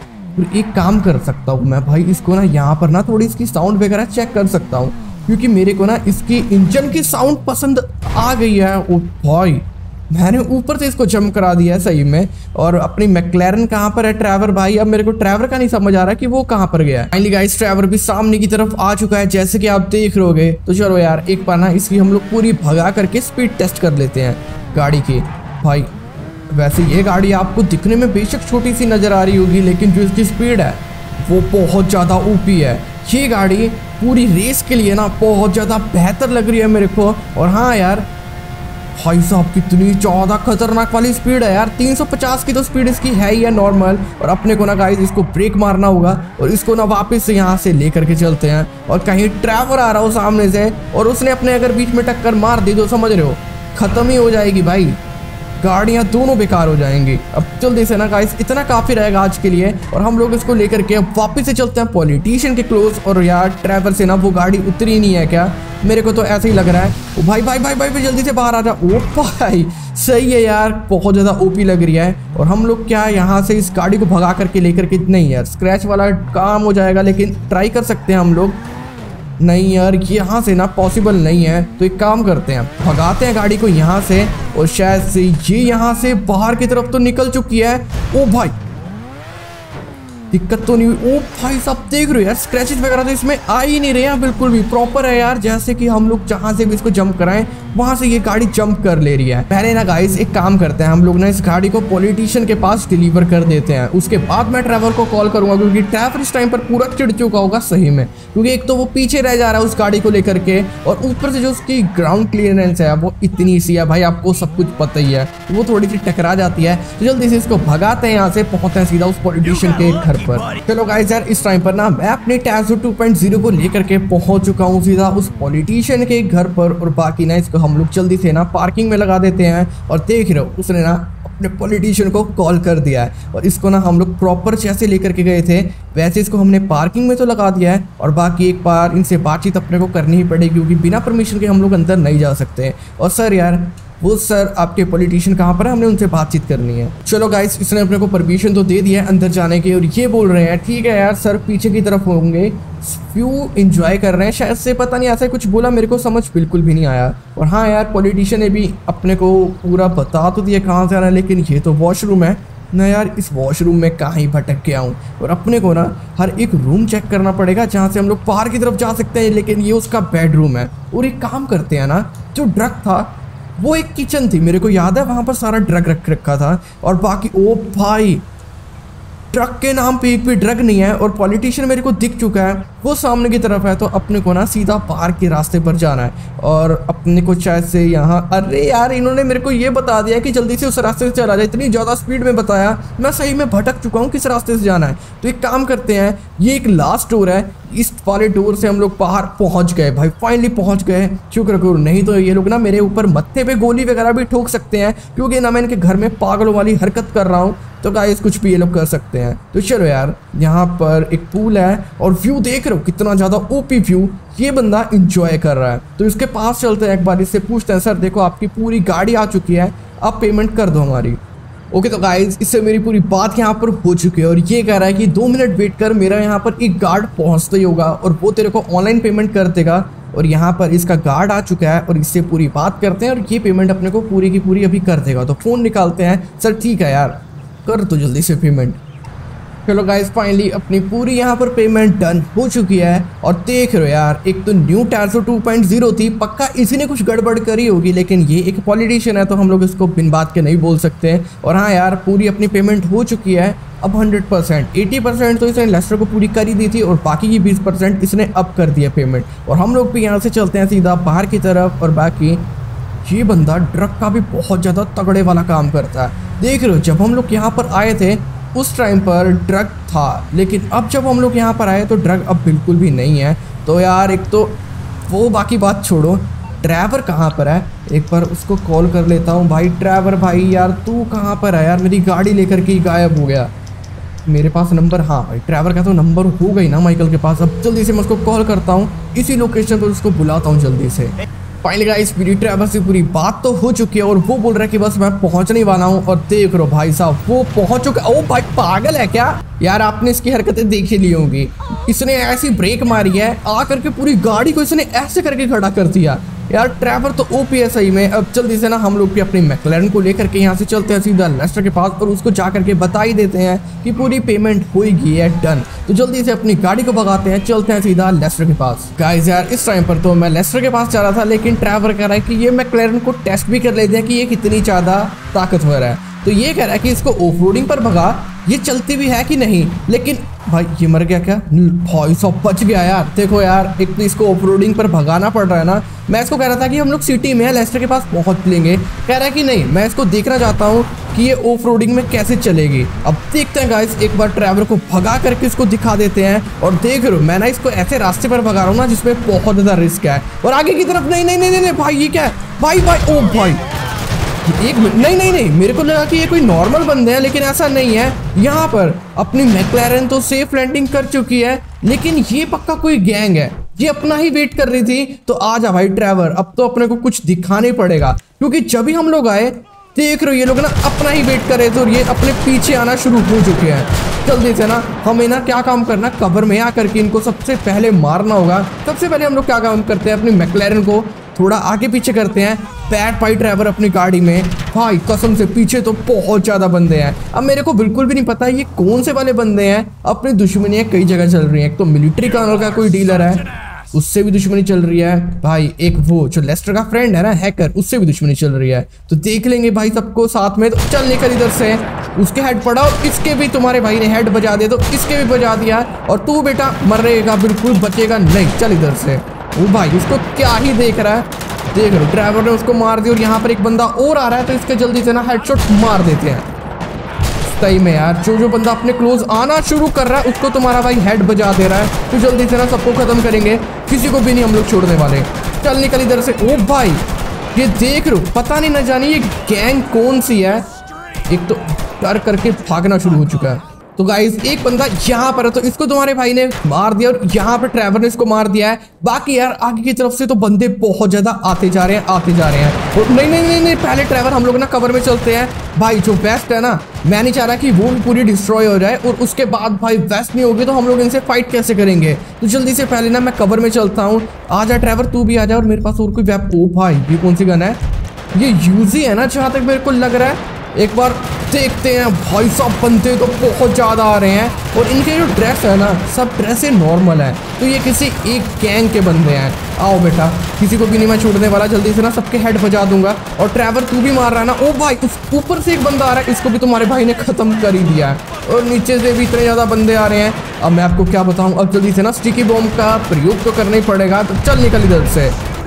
और एक काम कर सकता हूँ मैं भाई, इसको ना यहाँ पर ना थोड़ी इसकी साउंड वगैरह चेक कर सकता हूँ, क्योंकि मेरे को ना इसकी इंजन की साउंड पसंद आ गई है। ओ भाई मैंने ऊपर से इसको जंप करा दिया है सही में। और अपनी मैकलैरन कहाँ पर है ट्रैवर भाई? अब मेरे को ट्रैवर का नहीं समझ आ रहा कि वो कहाँ पर गया है। फाइनली गाइस ट्रैवर भी सामने की तरफ आ चुका है जैसे कि आप देख रहोगे। तो चलो यार एक बार ना इसकी हम लोग पूरी भगा करके स्पीड टेस्ट कर लेते हैं गाड़ी की। भाई वैसे ये गाड़ी आपको दिखने में बेशक छोटी सी नजर आ रही होगी, लेकिन जो इसकी स्पीड है वो बहुत ज्यादा ओपी है। ये गाड़ी पूरी रेस के लिए ना बहुत ज्यादा बेहतर लग रही है मेरे को। और हाँ यार भाई साहब कितनी ज़्यादा खतरनाक वाली स्पीड है यार, 350 की तो स्पीड इसकी है ही है नॉर्मल। और अपने को ना गाइस इसको ब्रेक मारना होगा और इसको ना वापस से यहाँ से लेकर के चलते हैं। और कहीं ड्राइवर आ रहा हो सामने से और उसने अपने अगर बीच में टक्कर मार दी तो समझ रहे हो खत्म ही हो जाएगी भाई, गाड़ियाँ दोनों बेकार हो जाएंगी। अब जल्दी से ना गाइस इतना काफ़ी रहेगा आज के लिए। और हम लोग इसको लेकर के अब वापस से चलते हैं पॉलिटिशियन के क्लोज। और यार ड्राइवर से ना वो गाड़ी उतरी नहीं है क्या? मेरे को तो ऐसे ही लग रहा है। ओ भाई भाई भाई भाई जल्दी से बाहर आ जा। ओ भाई सही है यार, बहुत ज़्यादा ओपी लग रही है। और हम लोग क्या यहाँ से इस गाड़ी को भगा करके लेकर के, नहीं यार स्क्रैच वाला काम हो जाएगा, लेकिन ट्राई कर सकते हैं हम लोग। नहीं यार यहाँ से ना पॉसिबल नहीं है, तो एक काम करते हैं भगाते हैं गाड़ी को यहाँ से। और शायद से ये यहाँ से बाहर की तरफ तो निकल चुकी है। ओ भाई दिक्कत तो नहीं हुई। ओ भाई साहब देख रहे हो यार, स्क्रैचेस वगैरह तो इसमें आ ही नहीं रहे हैं, बिल्कुल भी प्रॉपर है यार। जैसे कि हम लोग जहां से भी इसको जंप कराएं वहां से ये गाड़ी जंप कर ले रही है। पहले ना गाइस एक काम करते हैं, हम लोग ना इस गाड़ी को पॉलिटिशियन के पास डिलीवर कर देते हैं। उसके बाद मैं ट्रैवर को कॉल करूंगा, क्योंकि ट्रैवर इस टाइम पर पूरा चिढ़ चुका होगा सही में, क्योंकि एक तो वो पीछे रह जा रहा है उस गाड़ी को लेकर के, और ऊपर से जो उसकी ग्राउंड क्लियरेंस है वो इतनी सी है भाई, आपको सब कुछ पता ही है, वो थोड़ी सी टकरा जाती है। तो जल्दी से इसको भगाते हैं यहाँ से, पहुंचते हैं सीधा उस पॉलिटिशियन के घर पर। चलो गाइस यार, इस टाइम पर ना मैं अपने टैजो 2.0 को लेकर के पहुंच चुका हूँ सीधा उस पॉलिटिशियन के घर पर, और बाकी ना इसको हम लोग जल्दी से ना पार्किंग में लगा देते हैं। और देख रहे हो उसने ना अपने पॉलिटिशियन को कॉल कर दिया है, और इसको ना हम लोग प्रॉपर जैसे लेकर के गए थे वैसे इसको हमने पार्किंग में तो लगा दिया है। और बाकी एक बार इनसे बातचीत अपने को करनी ही पड़ेगी, क्योंकि बिना परमिशन के हम लोग अंदर नहीं जा सकते। और सर यार, वो सर आपके पॉलिटिशियन कहाँ पर है, हमने उनसे बातचीत करनी है। चलो गाइस, इसने अपने को परमिशन तो दे दिया है अंदर जाने की, और ये बोल रहे हैं ठीक है यार सर पीछे की तरफ होंगे, व्यू एंजॉय कर रहे हैं शायद से, पता नहीं ऐसा कुछ बोला, मेरे को समझ बिल्कुल भी नहीं आया। और हाँ यार, पॉलिटिशियन ने भी अपने को पूरा बता तो दिया कहाँ से आना है, लेकिन ये तो वॉशरूम है ना यार, इस वॉशरूम में कहाँ ही भटक गया हूँ। और अपने को ना हर एक रूम चेक करना पड़ेगा जहाँ से हम लोग बाहर की तरफ जा सकते हैं, लेकिन ये उसका बेडरूम है। और एक काम करते हैं ना, जो ड्रग था वो एक किचन थी, मेरे को याद है वहाँ पर सारा ड्रग रख रखा था। और बाकी ओ भाई, ट्रक के नाम पे एक भी ड्रग नहीं है, और पॉलिटिशियन मेरे को दिख चुका है, वो सामने की तरफ है। तो अपने को ना सीधा बाहर के रास्ते पर जाना है, और अपने को शायद से यहाँ, अरे यार इन्होंने मेरे को ये बता दिया कि जल्दी से उस रास्ते से चला जाए, इतनी ज़्यादा स्पीड में बताया, मैं सही में भटक चुका हूँ किस रास्ते से जाना है। तो एक काम करते हैं, ये एक लास्ट डोर है, इस वाले डोर से हम लोग बाहर पहुँच गए भाई, फाइनली पहुँच गए, शुक्र करो, नहीं तो ये लोग ना मेरे ऊपर मत्थे पे गोली वगैरह भी ठोक सकते हैं, क्योंकि ना मैं इनके घर में पागलों वाली हरकत कर रहा हूँ। तो गाइस कुछ भी ये लोग कर सकते हैं। तो चलो यार, यहाँ पर एक पूल है, और व्यू देख रहे हो कितना ज़्यादा ओपी व्यू, ये बंदा इंजॉय कर रहा है। तो इसके पास चलते हैं, एक बार इससे पूछते हैं, सर देखो आपकी पूरी गाड़ी आ चुकी है, अब पेमेंट कर दो हमारी। ओके तो गाइस, इससे मेरी पूरी बात यहाँ पर हो चुकी है, और ये कह रहा है कि 2 मिनट वेट कर, मेरा यहाँ पर एक गार्ड पहुँचता ही होगा और वो तेरे को ऑनलाइन पेमेंट कर देगा। और यहाँ पर इसका गार्ड आ चुका है, और इससे पूरी बात करते हैं, और ये पेमेंट अपने को पूरी की पूरी अभी कर देगा। तो फ़ोन निकालते हैं, सर ठीक है यार कर तो जल्दी से पेमेंट। चलो गाइस, फाइनली अपनी पूरी यहाँ पर पेमेंट डन हो चुकी है। और देख रहे हो यार, एक तो न्यू टैजो 2.0 थी, पक्का इसी ने कुछ गड़बड़ करी होगी, लेकिन ये एक पॉलिटिशियन है तो हम लोग इसको बिन बात के नहीं बोल सकते। और हाँ यार, पूरी अपनी पेमेंट हो चुकी है अब 100%, 80% तो इसने लेस्टर को पूरी करी दी थी, और बाकी की 20% इसने अब कर दिया पेमेंट। और हम लोग भी यहाँ से चलते हैं सीधा बाहर की तरफ। और बाकी ये बंदा ड्रग का भी बहुत ज़्यादा तगड़े वाला काम करता है। देख रहे हो, जब हम लोग यहाँ पर आए थे उस टाइम पर ड्रग था, लेकिन अब जब हम लोग यहाँ पर आए तो ड्रग अब बिल्कुल भी नहीं है। तो यार एक तो वो बाकी बात छोड़ो, ड्राइवर कहाँ पर है, एक बार उसको कॉल कर लेता हूँ। भाई ड्राइवर भाई यार तू कहाँ पर है यार, मेरी गाड़ी लेकर के गायब हो गया। मेरे पास नंबर, हाँ भाई ड्राइवर का तो नंबर हो गई ना माइकल के पास। अब जल्दी से मैं उसको कॉल करता हूँ, इसी लोकेशन पर उसको बुलाता हूँ जल्दी से। फाइनली गाइस, मेरी ड्राइवर से पूरी बात तो हो चुकी है, और वो बोल रहा है कि बस मैं पहुंचने वाला हूँ। और देख रो भाई साहब, वो पहुंच चुका। ओ भाई पागल है क्या यार, आपने इसकी हरकतें देख ही ली होंगी। इसने ऐसी ब्रेक मारी है, आकर के पूरी गाड़ी को इसने ऐसे करके खड़ा कर दिया यार। ड्राइवर तो ओपी है सही में। अब जल्दी से ना हम लोग भी अपनी मैकलैरन को लेकर के यहाँ से चलते हैं सीधा लेस्टर के पास, और उसको जा करके बता ही देते हैं कि पूरी पेमेंट हो गई है, डन। तो जल्दी से अपनी गाड़ी को भगाते हैं, चलते हैं सीधा लेस्टर के पास। गाइस यार, इस टाइम पर तो मैं लेस्टर के पास जा रहा था, लेकिन ड्राइवर कह रहा है कि ये मैकलैरन को टेस्ट भी कर लेते हैं कि ये कितनी ज़्यादा ताकतवर है। तो ये कह रहा है कि इसको ऑफ रोडिंग पर भगा, ये चलती भी है कि नहीं। लेकिन भाई ये मर गया क्या, भाई सब बच गया यार। देखो यार, एक तो इसको ऑफ रोडिंग पर भगाना पड़ रहा है ना। मैं इसको कह रहा था कि हम लोग सिटी में लेस्टर के पास पहुंच लेंगे, कह रहा है कि नहीं, मैं इसको देखना चाहता हूँ कि ये ऑफ रोडिंग में कैसे चलेगी। अब देखते हैं गाइस, एक बार ड्राइवर को भगा करके इसको दिखा देते हैं। और देख रहे हो, मैं ना इसको ऐसे रास्ते पर भगा रहा हूँ ना जिसमें बहुत ज़्यादा रिस्क है। और आगे की तरफ नहीं नहीं नहीं नहीं भाई, ये क्या है भाई भाई, ओ भाई एक मिनट, नहीं नहीं नहीं, मेरे को लगा कि ये कोई नॉर्मल बंदे हैं, लेकिन ऐसा नहीं है। यहाँ पर अपनी मैकलैरन तो सेफ लैंडिंग कर चुकी है, लेकिन ये पक्का कोई गैंग है, ये अपना ही वेट कर रही थी। तो आ जा भाई ड्राइवर, अब तो अपने को कुछ दिखाना ही पड़ेगा, क्योंकि जब भी हम लोग आए देख रहे हो ये लोग ना अपना ही वेट कर रहे थे, और ये अपने पीछे आना शुरू हो चुके हैं। जल्दी से ना हमें ना क्या काम करना, कवर में आकर के इनको सबसे पहले मारना होगा। सबसे पहले हम लोग क्या काम करते हैं, अपनी मैकलैरन को थोड़ा आगे पीछे करते हैं। बैठ भाई ट्रेवर अपनी गाड़ी में। भाई कसम से पीछे तो बहुत ज्यादा बंदे हैं। अब मेरे को बिल्कुल भी नहीं पता ये कौन से वाले बंदे हैं। अपनी दुश्मनियां कई जगह चल रही हैं। एक तो मिलिट्री का कोई डीलर है, उससे भी दुश्मनी चल रही है भाई। एक वो जो लेस्टर का फ्रेंड है ना हैकर, उससे भी दुश्मनी चल रही है। तो देख लेंगे भाई सबको साथ में। तो चल निकल इधर से। उसके हेड पड़ा और इसके भी तुम्हारे भाई ने हेड बजा दिया, तो इसके भी बजा दिया। और तू बेटा मरेगा, बिल्कुल बचेगा नहीं। चल इधर से। वो भाई उसको क्या ही देख रहा है। देख लो ड्राइवर ने उसको मार दिया और यहाँ पर एक बंदा और आ रहा है, तो इसके जल्दी से ना हेडशॉट मार देते हैं। सही में यार, जो बंदा अपने क्लोज आना शुरू कर रहा है उसको तुम्हारा भाई हेड बजा दे रहा है। तो जल्दी से ना सबको खत्म करेंगे, किसी को भी नहीं हम लोग छोड़ने वाले। चल निकल इधर से। ओ भाई ये देख लो, पता नहीं न जाने ये गैंग कौन सी है। एक तो डर करके भागना शुरू हो चुका है। तो गाइस एक बंदा यहाँ पर है, तो इसको तुम्हारे भाई ने मार दिया और यहाँ पर ट्रेवर ने इसको मार दिया है। बाकी यार आगे की तरफ से तो बंदे बहुत ज्यादा आते जा रहे हैं। और नहीं, पहले ट्रेवर हम लोग ना कवर में चलते हैं। भाई जो वेस्ट है ना, मैं नहीं चाह रहा कि वो भी पूरी डिस्ट्रॉय हो जाए और उसके बाद भाई वेस्ट नहीं होगी तो हम लोग इनसे फाइट कैसे करेंगे। तो जल्दी से पहले ना मैं कवर में चलता हूँ। आ जा ट्रेवर, तू भी आ जा। और मेरे पास और कोई वेप। ओ भाई ये कौन सी गन है? ये यूजी है ना जहाँ तक मेरे को लग रहा है। एक बार देखते हैं। भाई सब बंदे तो बहुत ज्यादा आ रहे हैं और इनके जो ड्रेस है ना, सब ड्रेसें नॉर्मल है। तो ये किसी एक गैंग के बंदे हैं। आओ बेटा, किसी को भी नहीं मैं छोड़ने वाला। जल्दी से ना सबके हेड बजा दूंगा। और ट्रेवर तू भी मार रहा है ना। ओ भाई उस ऊपर से एक बंदा आ रहा है, इसको भी तुम्हारे भाई ने खत्म कर ही दिया है। और नीचे से भी इतने ज्यादा बंदे आ रहे हैं। अब मैं आपको क्या बताऊं। अब जल्दी से ना स्टिकी बॉम्ब का प्रयोग तो करना ही पड़ेगा। तो चल निकल इधर से।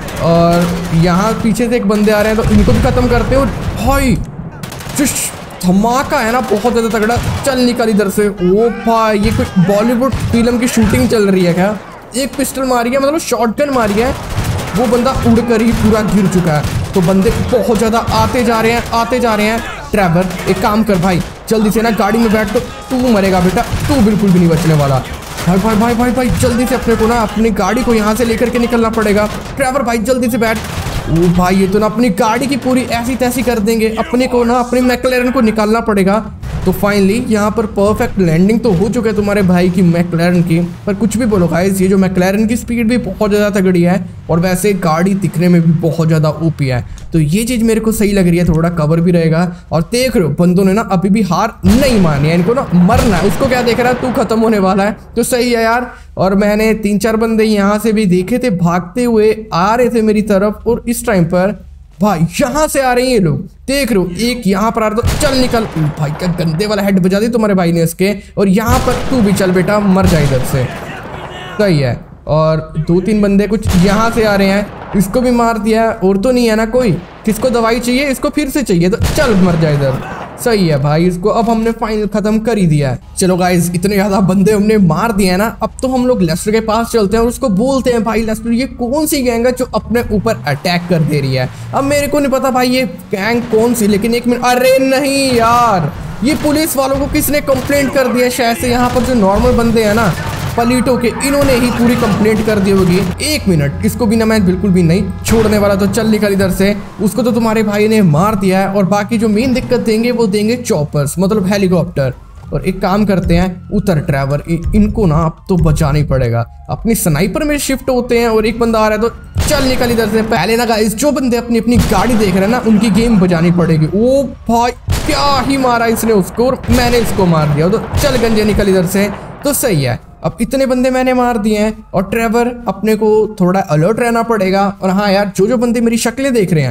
और यहाँ पीछे से एक बंदे आ रहे हैं, तो इनको भी खत्म करते हो। भाई जो धमाका है ना बहुत ज्यादा तगड़ा। चल निकल इधर से। ओ भाई ये कोई बॉलीवुड फिल्म की शूटिंग चल रही है क्या? एक पिस्टल मारी है, मतलब शॉटगन मारी है, वो बंदा उड़कर ही पूरा गिर चुका है। तो बंदे बहुत ज्यादा आते जा रहे हैं। ट्रेवर एक काम कर भाई, जल्दी से ना गाड़ी में बैठ। तो तू मरेगा बेटा, तू बिल्कुल भी नहीं बचने वाला। भाई भाई भाई भाई भाई जल्दी से अपने को ना अपनी गाड़ी को यहाँ से लेकर के निकलना पड़ेगा। ट्रेवर भाई जल्दी से बैठ। ओ भाई ये तो ना अपनी गाड़ी की पूरी ऐसी तैसी कर देंगे। अपने को ना अपनी मैक्लेरन को निकालना पड़ेगा। तो फाइनली यहाँ पर परफेक्ट लैंडिंग तो हो चुका है तुम्हारे भाई की मैक्लेरन की। पर कुछ भी बोलो गाइस, ये जो मैक्लेरन की स्पीड भी बहुत ज़्यादा तगड़ी है और वैसे गाड़ी दिखने में भी बहुत ज़्यादा ओपी है। तो ये चीज़ मेरे को सही लग रही है, थोड़ा कवर भी रहेगा। और देख रहे हो बंदों ने ना अभी भी हार नहीं मानी है, इनको ना मरना है। उसको क्या देख रहा है, तू खत्म होने वाला है। तो सही है यार। और मैंने 3-4 बंदे यहाँ से भी देखे थे, भागते हुए आ रहे थे मेरी तरफ। और इस टाइम पर भाई यहाँ से आ रहे हैं ये लोग, देख रहे हो। एक यहाँ पर आ रहा, तो चल निकल। भाई क्या गंदे वाला हेड बजा दी तुम्हारे भाई ने इसके। और यहाँ पर तू भी चल बेटा, मर जाए इधर से। सही है। और 2-3 बंदे कुछ यहाँ से आ रहे हैं, इसको भी मार दिया। और तो नहीं है ना कोई? किसको दवाई चाहिए? इसको फिर से चाहिए, तो चल मर जाए इधर। सही है भाई, इसको अब हमने फाइनल खत्म कर ही दिया है। चलो गाइस इतने ज्यादा बंदे हमने मार दिए हैं ना, अब तो हम लोग लेस्टर के पास चलते हैं और उसको बोलते हैं भाई लेस्टर ये कौन सी गैंग है जो अपने ऊपर अटैक कर दे रही है। अब मेरे को नहीं पता भाई ये गैंग कौन सी, लेकिन एक मिनट। अरे नहीं यार, ये पुलिस वालों को किसने कंप्लेंट कर दिया शायद से। यहाँ पर जो नॉर्मल बंदे हैं ना पलीटो के, इन्होंने ही पूरी कंप्लेंट कर दी होगी। एक मिनट, इसको भी ना मैं बिल्कुल भी नहीं छोड़ने वाला। तो चल निकल इधर से। उसको तो तुम्हारे भाई ने मार दिया है। और बाकी जो मेन दिक्कत देंगे वो देंगे चॉपर्स, मतलब हेलीकॉप्टर। और एक काम करते हैं, उतर ट्रेवर, इनको ना अब तो बचाना ही पड़ेगा। अपनी स्नाइपर में शिफ्ट होते हैं और एक बंदा आ रहा है, तो चल निकल इधर से। पहले ना गाइस जो बंदे अपनी अपनी गाड़ी देख रहे हैं ना, उनकी गेम बजानी पड़ेगी। ओ भाई क्या ही मारा इसने उसको, और मैंने इसको मार दिया। तो चल गंजे निकल इधर से। तो सही है, अब इतने बंदे मैंने मार दिए हैं। और ट्रेवर अपने को थोड़ा अलर्ट रहना पड़ेगा। और हाँ यार, जो बंदे मेरी शक्लें देख रहे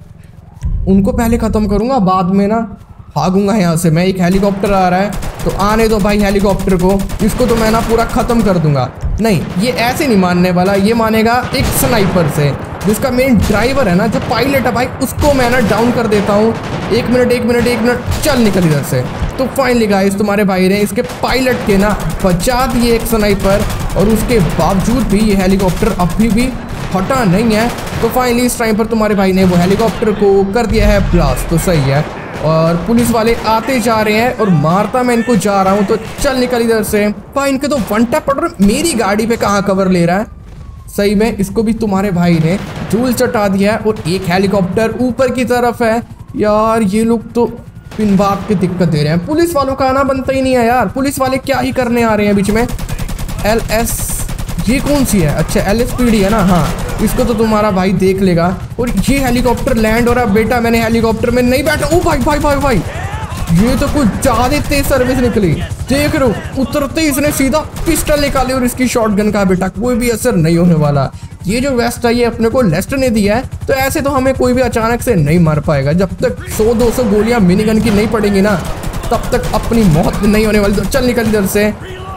हैं उनको पहले खत्म करूंगा, बाद में ना भागूंगा यहाँ से मैं। एक हेलीकॉप्टर आ रहा है, तो आने दो भाई हेलीकॉप्टर को। इसको तो मैं ना पूरा खत्म कर दूंगा। नहीं, ये ऐसे नहीं मानने वाला, ये मानेगा एक स्नाइपर से। जिसका मेन ड्राइवर है ना, जो पायलट है भाई, उसको मैं ना डाउन कर देता हूँ। एक मिनट, चल निकल इधर से। तो फाइनली गाइस तुम्हारे भाई ने इसके पायलट के ना बचा दिए एक स्नाइपर। और उसके बावजूद भी ये हेलीकॉप्टर अभी भी हटा नहीं है। तो फाइनली इस टाइम पर तुम्हारे भाई ने वो हेलीकॉप्टर को कर दिया है ब्लास्ट। तो सही है। और पुलिस वाले आते जा रहे हैं और मारता मैं इनको जा रहा हूँ। तो चल निकल इधर से। भाई इनके तो वन टैप पड़ रहा, मेरी गाड़ी पे कहाँ कवर ले रहा है। सही में इसको भी तुम्हारे भाई ने धूल चटा दिया है। और एक हेलीकॉप्टर ऊपर की तरफ है। यार ये लोग तो बिन बात की दिक्कत दे रहे हैं। पुलिस वालों का आना बनता ही नहीं है यार। पुलिस वाले क्या ही करने आ रहे हैं बीच में। LS ये कौन सी है? अच्छा LSPD है ना, हाँ इसको तो तुम्हारा भाई देख लेगा। और ये हेलीकॉप्टर लैंड हो रहा है बेटा, मैंने हेलीकॉप्टर में नहीं बैठा। ओ भाई भाई भाई भाई, ये तो कुछ ज्यादा तेज सर्विस निकली। देख रहे हो उतरते ही इसने सीधा पिस्टल निकाली और इसकी शॉटगन का बेटा कोई भी असर नहीं होने वाला। ये जो वेस्ट है ये अपने को लेस्टर ने दिया है, तो ऐसे तो हमें कोई भी अचानक से नहीं मार पाएगा। जब तक 100-200 गोलियां मिनीगन की नहीं पड़ेंगी ना, तब तक अपनी मौत नहीं होने वाली। तो चल निकल इधर से।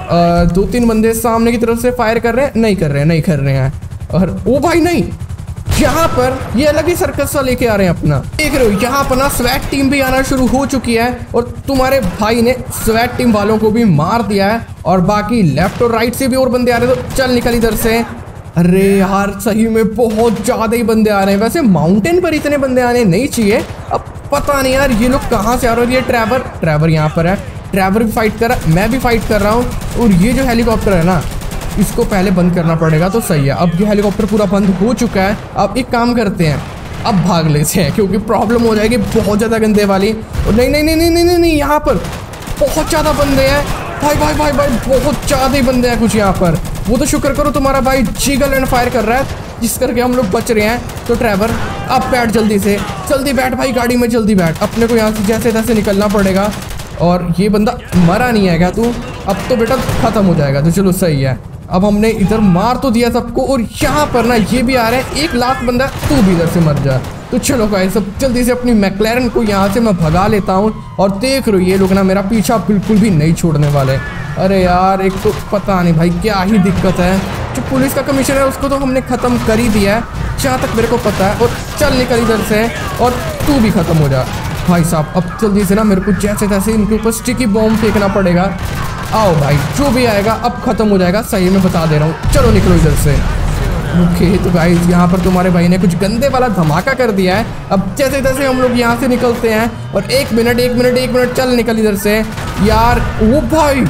2-3 बंदे सामने की तरफ से फायर कर रहे हैं, नहीं कर रहे हैं। और ओ भाई नहीं, यहाँ पर ये अलग ही सर्कस सा लेके आ रहे हैं अपना। देख रहे हो यहाँ पर ना स्वैट टीम भी आना शुरू हो चुकी है और तुम्हारे भाई ने स्वैट टीम वालों को भी मार दिया है। और बाकी लेफ्ट और राइट से भी और बंदे आ रहे हैं, तो चल निकल इधर से। अरे यार सही में बहुत ज्यादा ही बंदे आ रहे हैं। वैसे माउंटेन पर इतने बंदे आने नहीं चाहिए, अब पता नहीं यार ये लोग कहाँ से आ रहे हैं। ये ट्रैवर यहाँ पर है, ट्रैवर भी फाइट कर रहा है, मैं भी फाइट कर रहा हूँ। और ये जो हेलीकॉप्टर है ना, इसको पहले बंद करना पड़ेगा, तो सही है। अब ये हेलीकॉप्टर पूरा बंद हो चुका है। अब एक काम करते हैं, अब भाग लेते हैं क्योंकि प्रॉब्लम हो जाएगी बहुत ज़्यादा गंदे वाली। और नहीं, यहाँ पर बहुत ज़्यादा बंदे हैं भाई भाई भाई भाई, बहुत ज़्यादा ही बंदे हैं कुछ यहाँ पर। वो तो शुक्र करो तुम्हारा भाई जीगल एंड फायर कर रहा है, जिस करके हम लोग बच रहे हैं। तो ट्रैवर अब बैठ, जल्दी बैठ भाई गाड़ी में, जल्दी बैठ। अपने को यहाँ से जैसे तैसे निकलना पड़ेगा। और ये बंदा मरा नहीं है क्या तू? अब तो बेटा खत्म हो जाएगा। तो चलो सही है, अब हमने इधर मार तो दिया सबको। और यहाँ पर ना ये भी आ रहा है, 1 लाख बंदा, तू भी इधर से मर जा। तो चलो गाइस सब जल्दी से अपनी मैक्लेरन को यहाँ से मैं भगा लेता हूँ। और देख रहे हो ये लोग ना मेरा पीछा बिल्कुल भी नहीं छोड़ने वाले। अरे यार एक तो पता नहीं भाई क्या ही दिक्कत है। जो पुलिस का कमिश्नर है उसको तो हमने ख़त्म कर ही दिया है जहाँ तक मेरे को पता है। और चल निकल इधर से, और तू भी ख़त्म हो जा भाई साहब। अब जल्दी से ना मेरे को जैसे तैसे इनके ऊपर स्टिकी बॉम्ब फेंकना पड़ेगा। आओ भाई, जो भी आएगा अब खत्म हो जाएगा, सही में बता दे रहा हूँ। चलो निकलो इधर से। ओके तो गाइस यहाँ पर तुम्हारे भाई ने कुछ गंदे वाला धमाका कर दिया है। अब जैसे तैसे हम लोग यहाँ से निकलते हैं। और एक मिनट चल निकल इधर से यार। ओ भाई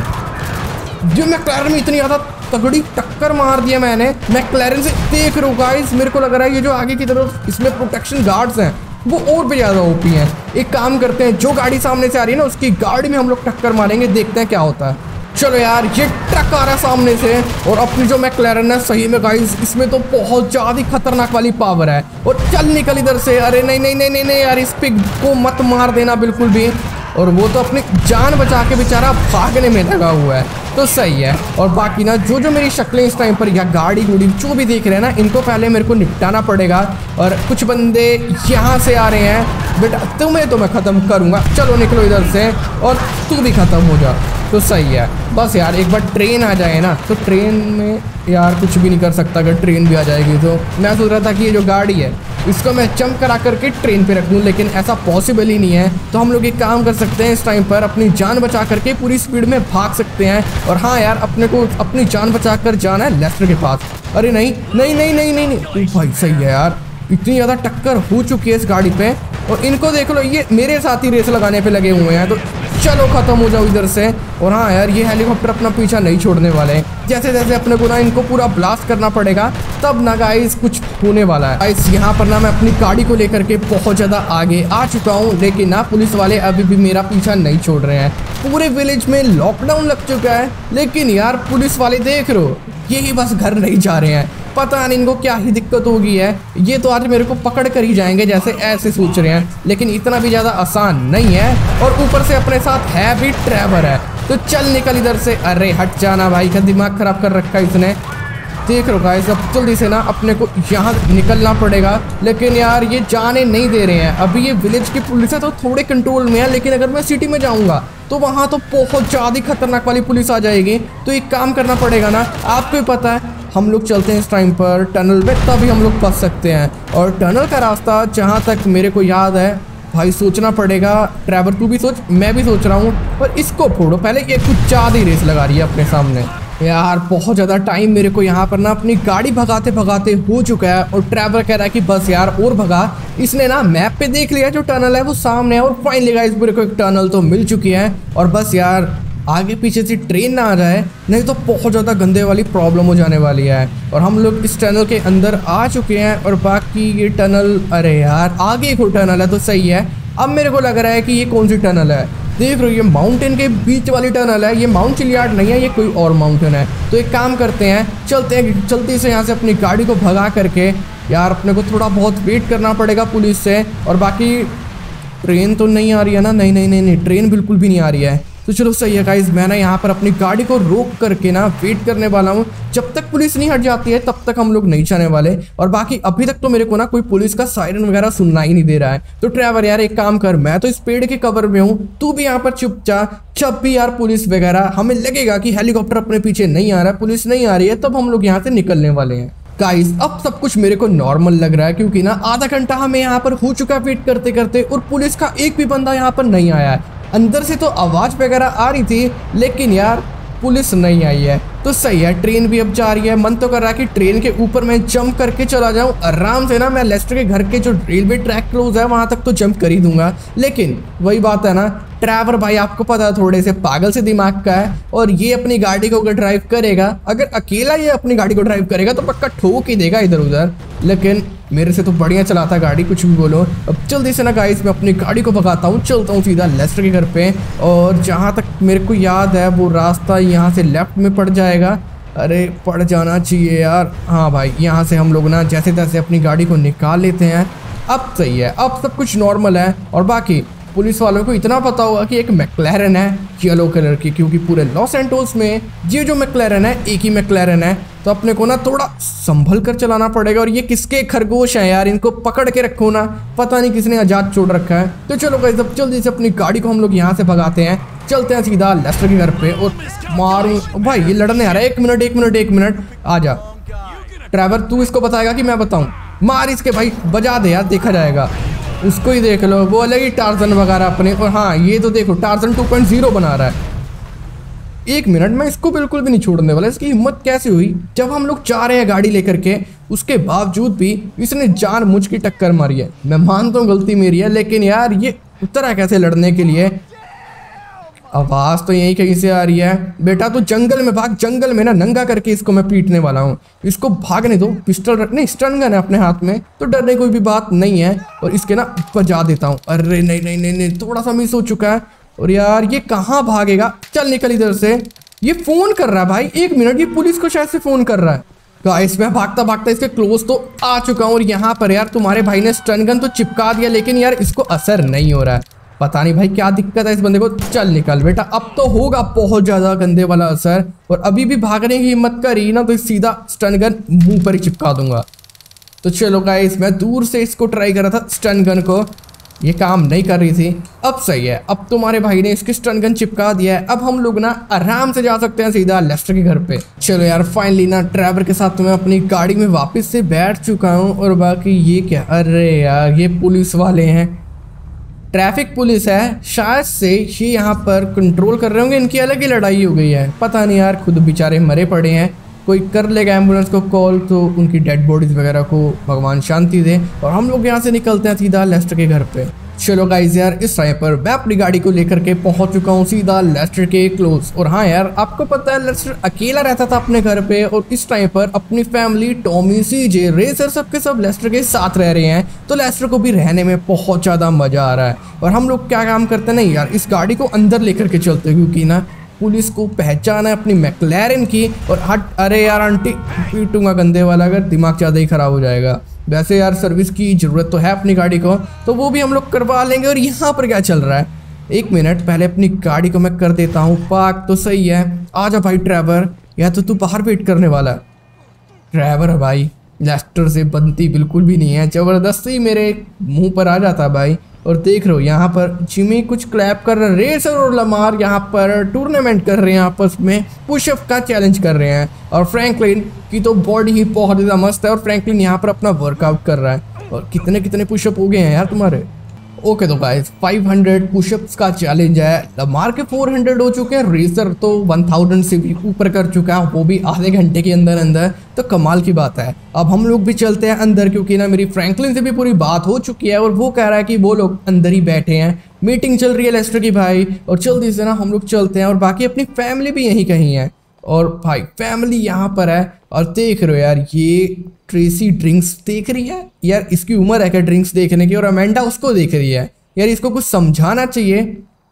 जो मैक्लेरन में इतनी ज़्यादा तगड़ी टक्कर मार दिया मैंने मैक्लेरन से। देख रहे हो गाइस, मेरे को लग रहा है ये जो आगे की तरफ इसमें प्रोटेक्शन गार्ड्स हैं वो और भी ज़्यादा ओपी हैं। एक काम करते हैं, जो गाड़ी सामने से आ रही है ना उसकी गाड़ी में हम लोग टक्कर मारेंगे, देखते हैं क्या होता है। चलो यार ये ट्रक आ रहा है सामने से। और अपनी जो मैक्लेरन है सही में गाइस इसमें तो बहुत ज़्यादा खतरनाक वाली पावर है। और चल निकल इधर से। अरे नहीं यार, इस पिग को मत मार देना बिल्कुल भी। और वो तो अपनी जान बचा के बेचारा भागने में लगा हुआ है, तो सही है। और बाकी ना जो मेरी शक्लें इस टाइम पर या गाड़ी जो भी देख रहे हैं ना, इनको पहले मेरे को निपटाना पड़ेगा। और कुछ बंदे यहाँ से आ रहे हैं बेटा, तुम्हें तो मैं ख़त्म करूँगा। चलो निकलो इधर से और तू भी ख़त्म हो जा, तो सही है। बस यार एक बार ट्रेन आ जाए ना, तो ट्रेन में यार कुछ भी नहीं कर सकता। अगर ट्रेन भी आ जाएगी तो मैं सोच रहा था कि ये जो गाड़ी है इसको मैं जंप करा करके ट्रेन पे रख दूँ, लेकिन ऐसा पॉसिबल ही नहीं है। तो हम लोग एक काम कर सकते हैं, इस टाइम पर अपनी जान बचा करके पूरी स्पीड में भाग सकते हैं। और हाँ यार अपने को अपनी जान बचा कर जाना है लेस्टर के पास। अरे नहीं, भाई सही है यार, इतनी ज़्यादा टक्कर हो चुकी है इस गाड़ी पे। और इनको देख लो, ये मेरे साथ ही रेस लगाने पे लगे हुए हैं। तो चलो खत्म हो जाओ इधर से। और हाँ यार ये हेलीकॉप्टर अपना पीछा नहीं छोड़ने वाले हैं। जैसे जैसे अपने को ना इनको पूरा ब्लास्ट करना पड़ेगा, तब ना गाइस कुछ होने वाला है। गाइस यहाँ पर ना मैं अपनी गाड़ी को लेकर के बहुत ज़्यादा आगे आ चुका हूँ, लेकिन ना पुलिस वाले अभी भी मेरा पीछा नहीं छोड़ रहे हैं। पूरे विलेज में लॉकडाउन लग चुका है, लेकिन यार पुलिस वाले देख रहे हो यही बस घर नहीं जा रहे हैं। पता नहीं इनको क्या ही दिक्कत हो गई है, ये तो आज मेरे को पकड़ कर ही जाएंगे जैसे ऐसे सोच रहे हैं। लेकिन इतना भी ज़्यादा आसान नहीं है। और ऊपर से अपने साथ है भी ट्रैवर है। तो चल निकल इधर से। अरे हट जाना भाई, का दिमाग खराब कर रखा है इसने। देख लो गाइस अब जल्दी से ना अपने को यहाँ निकलना पड़ेगा, लेकिन यार ये जाने नहीं दे रहे हैं। अभी ये विलेज की पुलिस है तो थोड़े कंट्रोल में है, लेकिन अगर मैं सिटी में जाऊँगा तो वहाँ तो बहुत ज़्यादा खतरनाक वाली पुलिस आ जाएगी। तो एक काम करना पड़ेगा ना, आपको ही पता है हम लोग चलते हैं इस टाइम पर टनल में, तभी हम लोग फंस सकते हैं। और टनल का रास्ता जहाँ तक मेरे को याद है भाई, सोचना पड़ेगा। ट्रैवर तू भी सोच, मैं भी सोच रहा हूँ। और इसको फोड़ो पहले, ये कुछ ज़्यादा ही रेस लगा रही है अपने सामने। यार बहुत ज़्यादा टाइम मेरे को यहाँ पर ना अपनी गाड़ी भगाते भगाते हो चुका है। और ट्रैवर कह रहा है कि बस यार और भगा। इसने ना मैप पे देख लिया जो टनल है वो सामने है। और फाइनली गाइस मेरे को एक टनल तो मिल चुकी है। और बस यार आगे पीछे से ट्रेन ना आ जाए, नहीं तो बहुत ज़्यादा गंदे वाली प्रॉब्लम हो जाने वाली है। और हम लोग इस टनल के अंदर आ चुके हैं। और बाकी ये टनल, अरे यार आगे एक टनल है, तो सही है। अब मेरे को लग रहा है कि ये कौन सी टनल है। देख रहे हो ये माउंटेन के बीच वाली टनल है, ये माउंट चिलियार्ड नहीं है, ये कोई और माउंटेन है। तो एक काम करते हैं, चलते हैं जल्दी से यहाँ से अपनी गाड़ी को भगा करके। यार अपने को थोड़ा बहुत वेट करना पड़ेगा पुलिस से। और बाकी ट्रेन तो नहीं आ रही है ना? नहीं नहीं नहीं नहीं, ट्रेन बिल्कुल भी नहीं आ रही है। तो चलो सही है गाइस, मैं ना यहाँ पर अपनी गाड़ी को रोक करके ना वेट करने वाला हूँ। जब तक पुलिस नहीं हट जाती है तब तक हम लोग नहीं जाने वाले। और बाकी अभी तक तो मेरे को ना कोई पुलिस का सायरन वगैरह सुनना ही नहीं दे रहा है। तो ड्राइवर यार एक काम कर, मैं तो इस पेड़ के कवर में हूँ, तू भी यहाँ पर चुप जा। जब भी यार पुलिस वगैरह हमें लगेगा कि हेलीकॉप्टर अपने पीछे नहीं आ रहा है, पुलिस नहीं आ रही है, तब हम लोग यहाँ से निकलने वाले हैं। गाइस अब सब कुछ मेरे को नॉर्मल लग रहा है, क्योंकि ना आधा घंटा हमें यहाँ पर हो चुका वेट करते करते और पुलिस का एक भी बंदा यहाँ पर नहीं आया है। अंदर से तो आवाज वगैरह आ रही थी, लेकिन यार पुलिस नहीं आई है। तो सही है, ट्रेन भी अब जा रही है। मन तो कर रहा है कि ट्रेन के ऊपर मैं जंप करके चला जाऊं आराम से ना। मैं लेस्टर के घर के जो रेलवे ट्रैक क्लोज है वहां तक तो जंप कर ही दूंगा, लेकिन वही बात है ना, ड्राइवर भाई आपको पता है थोड़े से पागल से दिमाग का है। और ये अपनी गाड़ी को अगर ड्राइव करेगा, अगर अकेला ये अपनी गाड़ी को ड्राइव करेगा तो पक्का ठोक ही देगा इधर उधर। लेकिन मेरे से तो बढ़िया चलाता गाड़ी, कुछ भी बोलो। अब जल्दी से ना गाइस मैं अपनी गाड़ी को भगाता हूँ, चलता हूँ सीधा लेस्टर के घर पे। और जहाँ तक मेरे को याद है वो रास्ता यहाँ से लेफ्ट में पड़ जाएगा। अरे पड़ जाना चाहिए यार। हाँ भाई, यहाँ से हम लोग ना जैसे तैसे अपनी गाड़ी को निकाल लेते हैं। अब सही है, अब सब कुछ नॉर्मल है। और बाकी पुलिस वालों को इतना पता होगा कि एक मैक्लेरन है येलो कलर की, क्योंकि पूरे लॉस एंटोस में ये जो मैक्लेरन है एक ही मैक्लेरन है। तो अपने को ना थोड़ा संभल कर चलाना पड़ेगा। और ये किसके खरगोश हैं यार, इनको पकड़ के रखो ना, पता नहीं किसने आजाद छोड़ रखा है। तो चलो गाइस अब जल्दी से अपनी गाड़ी को हम लोग यहाँ से भगाते हैं, चलते हैं सीधा लेस्टर के घर पे। और मारूं भाई, ये लड़ने आ रहा है। एक मिनट आ जा ड्राइवर, तू इसको बताएगा कि मैं बताऊं? मार इसके भाई, बजा दे यार, देखा जाएगा। उसको ही देख लो, वो अलग ही टार्जन वगैरह अपने। और हाँ ये तो देखो टार्जन 2.0 बना रहा है। एक मिनट, मैं इसको बिल्कुल भी नहीं छोड़ने वाला। इसकी हिम्मत कैसे हुई? जब हम लोग जा रहे हैं गाड़ी लेकर के, उसके बावजूद भी इसने जानबूझ की टक्कर मारी है। मैं मानता हूँ गलती मेरी है, लेकिन यार ये उतरा कैसे लड़ने के लिए? आवाज तो यही कहीं से आ रही है। बेटा तू जंगल में भाग, जंगल में ना नंगा करके इसको मैं पीटने वाला हूँ। इसको भागने दो, पिस्टल रखने, स्टन गन है अपने हाथ में, तो डरने कोई भी बात नहीं है। और इसके ना बजा देता हूँ। अरे नहीं नहीं नहीं नहीं, थोड़ा सा मिस हो चुका है। और यार ये कहाँ भागेगा? चल निकल इधर से। ये फोन कर रहा है भाई, एक मिनट, ये पुलिस को शायद से फोन कर रहा है। गाइस मैं भागता भागता इसके क्लोज तो आ चुका हूँ। और यहाँ पर यार तुम्हारे भाई ने स्टन गन तो चिपका दिया, लेकिन यार इसको असर नहीं हो रहा है। पता नहीं भाई क्या दिक्कत है इस बंदे को। चल निकल बेटा, अब तो होगा बहुत ज्यादा गंदे वाला असर। और अभी भी भागने की हिम्मत करी ना तो सीधा स्टन गन मुंह पर ही चिपका दूंगा। तो चलो गाइस, मैं दूर से इसको ट्राई कर रहा था स्टन गन को, ये काम नहीं कर रही थी। अब सही है, अब तुम्हारे भाई ने इसकी स्टन गन चिपका दिया है। अब हम लोग ना आराम से जा सकते हैं सीधा लेस्टर के घर पे। चलो यार फाइनली ना ड्राइवर के साथ मैं अपनी गाड़ी में वापस से बैठ चुका हूँ। और बाकी ये क्या, अरे यार ये पुलिस वाले हैं, ट्रैफिक पुलिस है शायद से, ये यहाँ पर कंट्रोल कर रहे होंगे। इनकी अलग ही लड़ाई हो गई है, पता नहीं यार, खुद बेचारे मरे पड़े हैं। कोई कर लेगा एम्बुलेंस को कॉल तो उनकी डेड बॉडीज वगैरह को भगवान शांति दे। और हम लोग यहाँ से निकलते हैं सीधा लेस्टर के घर पे। चलो गाइस यार इस टाइम पर मैं अपनी गाड़ी को लेकर के पहुंच चुका हूँ सीधा लेस्टर के क्लोज। और हाँ यार आपको पता है लेस्टर अकेला रहता था अपने घर पे, और इस टाइम पर अपनी फैमिली टॉमी, सीजे, रेसर सबके सब लेस्टर के साथ रह रहे हैं। तो लेस्टर को भी रहने में बहुत ज़्यादा मज़ा आ रहा है। और हम लोग क्या काम करते हैं नहीं यार, इस गाड़ी को अंदर लेकर के चलते, क्योंकि ना पुलिस को पहचान है अपनी मैक्लेरन की। और हट, अरे यार आंटी पीटूंगा गंदे वाला, अगर दिमाग ज़्यादा ही ख़राब हो जाएगा। वैसे यार सर्विस की ज़रूरत तो है अपनी गाड़ी को, तो वो भी हम लोग करवा लेंगे। और यहाँ पर क्या चल रहा है, एक मिनट, पहले अपनी गाड़ी को मैं कर देता हूँ पार्क। तो सही है, आजा भाई ड्राइवर, या तो तू बाहर वेट करने वाला है। ड्राइवर भाई लेस्टर से बनती बिल्कुल भी नहीं है, ज़बरदस्ती मेरे मुंह पर आ जाता भाई। और देख रहे हो यहाँ पर जिमी कुछ क्लैप कर रहे हैं, रेसर और लमार यहाँ पर टूर्नामेंट कर रहे हैं, आपस में पुशअप का चैलेंज कर रहे हैं। और फ्रैंकलिन की तो बॉडी ही बहुत ज़्यादा मस्त है, और फ्रैंकलिन यहाँ पर अपना वर्कआउट कर रहा है। और कितने कितने पुशअप हो गए हैं यार तुम्हारे। ओके तो गाइस 500 पुशअप्स का चैलेंज है। लमार के 400 हो चुके हैं, रेसर तो 1000 से भी ऊपर कर चुका है, वो भी आधे घंटे के अंदर अंदर। तो कमाल की बात है। अब हम लोग भी चलते हैं अंदर, क्योंकि ना मेरी फ्रैंकलिन से भी पूरी बात हो चुकी है। और वो कह रहा है कि वो लोग अंदर ही बैठे हैं, मीटिंग चल रही है लेस्टर की भाई। और जल्दी से ना हम लोग चलते हैं। और बाकी अपनी फैमिली भी यहीं कहीं है। और भाई फैमिली यहाँ पर है। और देख रहे हो यार ये ट्रेसी ड्रिंक्स देख रही है यार, इसकी उम्र है क्या ड्रिंक्स देखने की? और अमेंडा उसको देख रही है यार, इसको कुछ समझाना चाहिए।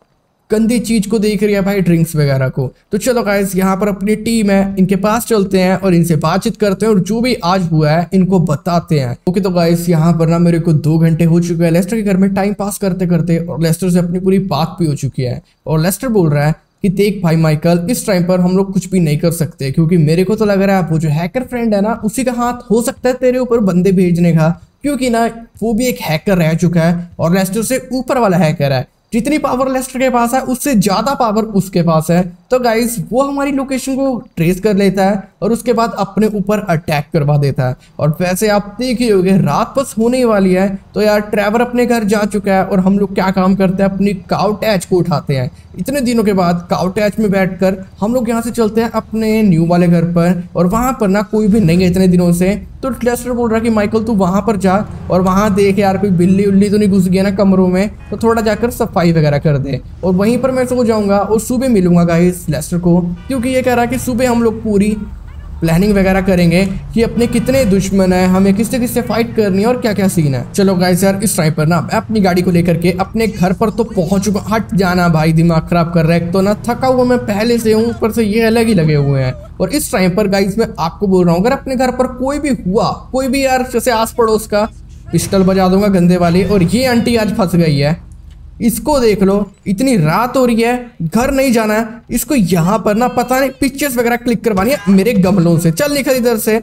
गंदी चीज को देख रही है भाई, ड्रिंक्स वगैरह को। तो चलो गाइस यहाँ पर अपनी टीम है, इनके पास चलते हैं और इनसे बातचीत करते हैं और जो भी आज हुआ है इनको बताते हैं। ओके तो गाइस यहाँ पर ना मेरे को 2 घंटे हो चुके हैं लेस्टर के घर में टाइम पास करते करते, और लेस्टर से अपनी पूरी बात भी हो चुकी है। और लेस्टर बोल रहा है कि देख भाई माइकल, इस टाइम पर हम लोग कुछ भी नहीं कर सकते, क्योंकि मेरे को तो लग रहा है वो जो हैकर फ्रेंड है ना, उसी का हाथ हो सकता है तेरे ऊपर बंदे भेजने का, क्योंकि ना वो भी एक हैकर रह चुका है और लेस्टर से ऊपर वाला हैकर है। जितनी पावर लेस्टर के पास है उससे ज्यादा पावर उसके पास है। तो गाइस वो हमारी लोकेशन को ट्रेस कर लेता है और उसके बाद अपने ऊपर अटैक करवा देता है। और वैसे आप देख ही होंगे रात बस होने वाली है, तो यार ट्रेवर अपने घर जा चुका है और हम लोग क्या काम करते हैं, अपनी काउ टैच को उठाते हैं। इतने दिनों के बाद काउ टैच में बैठकर हम लोग यहाँ से चलते हैं अपने न्यू वाले घर पर, और वहां पर ना कोई भी नहीं है इतने दिनों से। तो लेस्टर बोल रहा है कि माइकल तू वहां पर जा और वहां देख यार कोई बिल्ली उल्ली तो नहीं घुस गया ना कमरों में, तो थोड़ा जाकर सफाई वगैरह कर दे। और वहीं पर मैं सो जाऊंगा और सुबह मिलूंगा गाइस लेस्टर को, क्योंकि ये कह रहा है कि सुबह हम लोग पूरी प्लानिंग वगैरह करेंगे कि अपने कितने दुश्मन है, हमें किससे किससे फाइट करनी है और क्या क्या सीन है। चलो गाइस यार इस टाइम पर ना मैं अपनी गाड़ी को लेकर के अपने घर पर तो पहुंच चुका। हट जाना भाई, दिमाग खराब कर रहा है। तो ना थका हुआ मैं पहले से हूँ, ऊपर से ये अलग ही लगे हुए हैं। और इस टाइम पर गाइस मैं आपको बोल रहा हूँ, अगर अपने घर पर कोई भी हुआ, कोई भी यार जैसे आस पड़ोस का, पिस्टल बजा दूंगा गंदे वाली। और ये आंटी आज फंस गई है, इसको देख लो, इतनी रात हो रही है, घर नहीं जाना है इसको, यहाँ पर ना पता नहीं पिक्चर्स वगैरह क्लिक करवानी है मेरे गमलों से। चल निकल इधर से,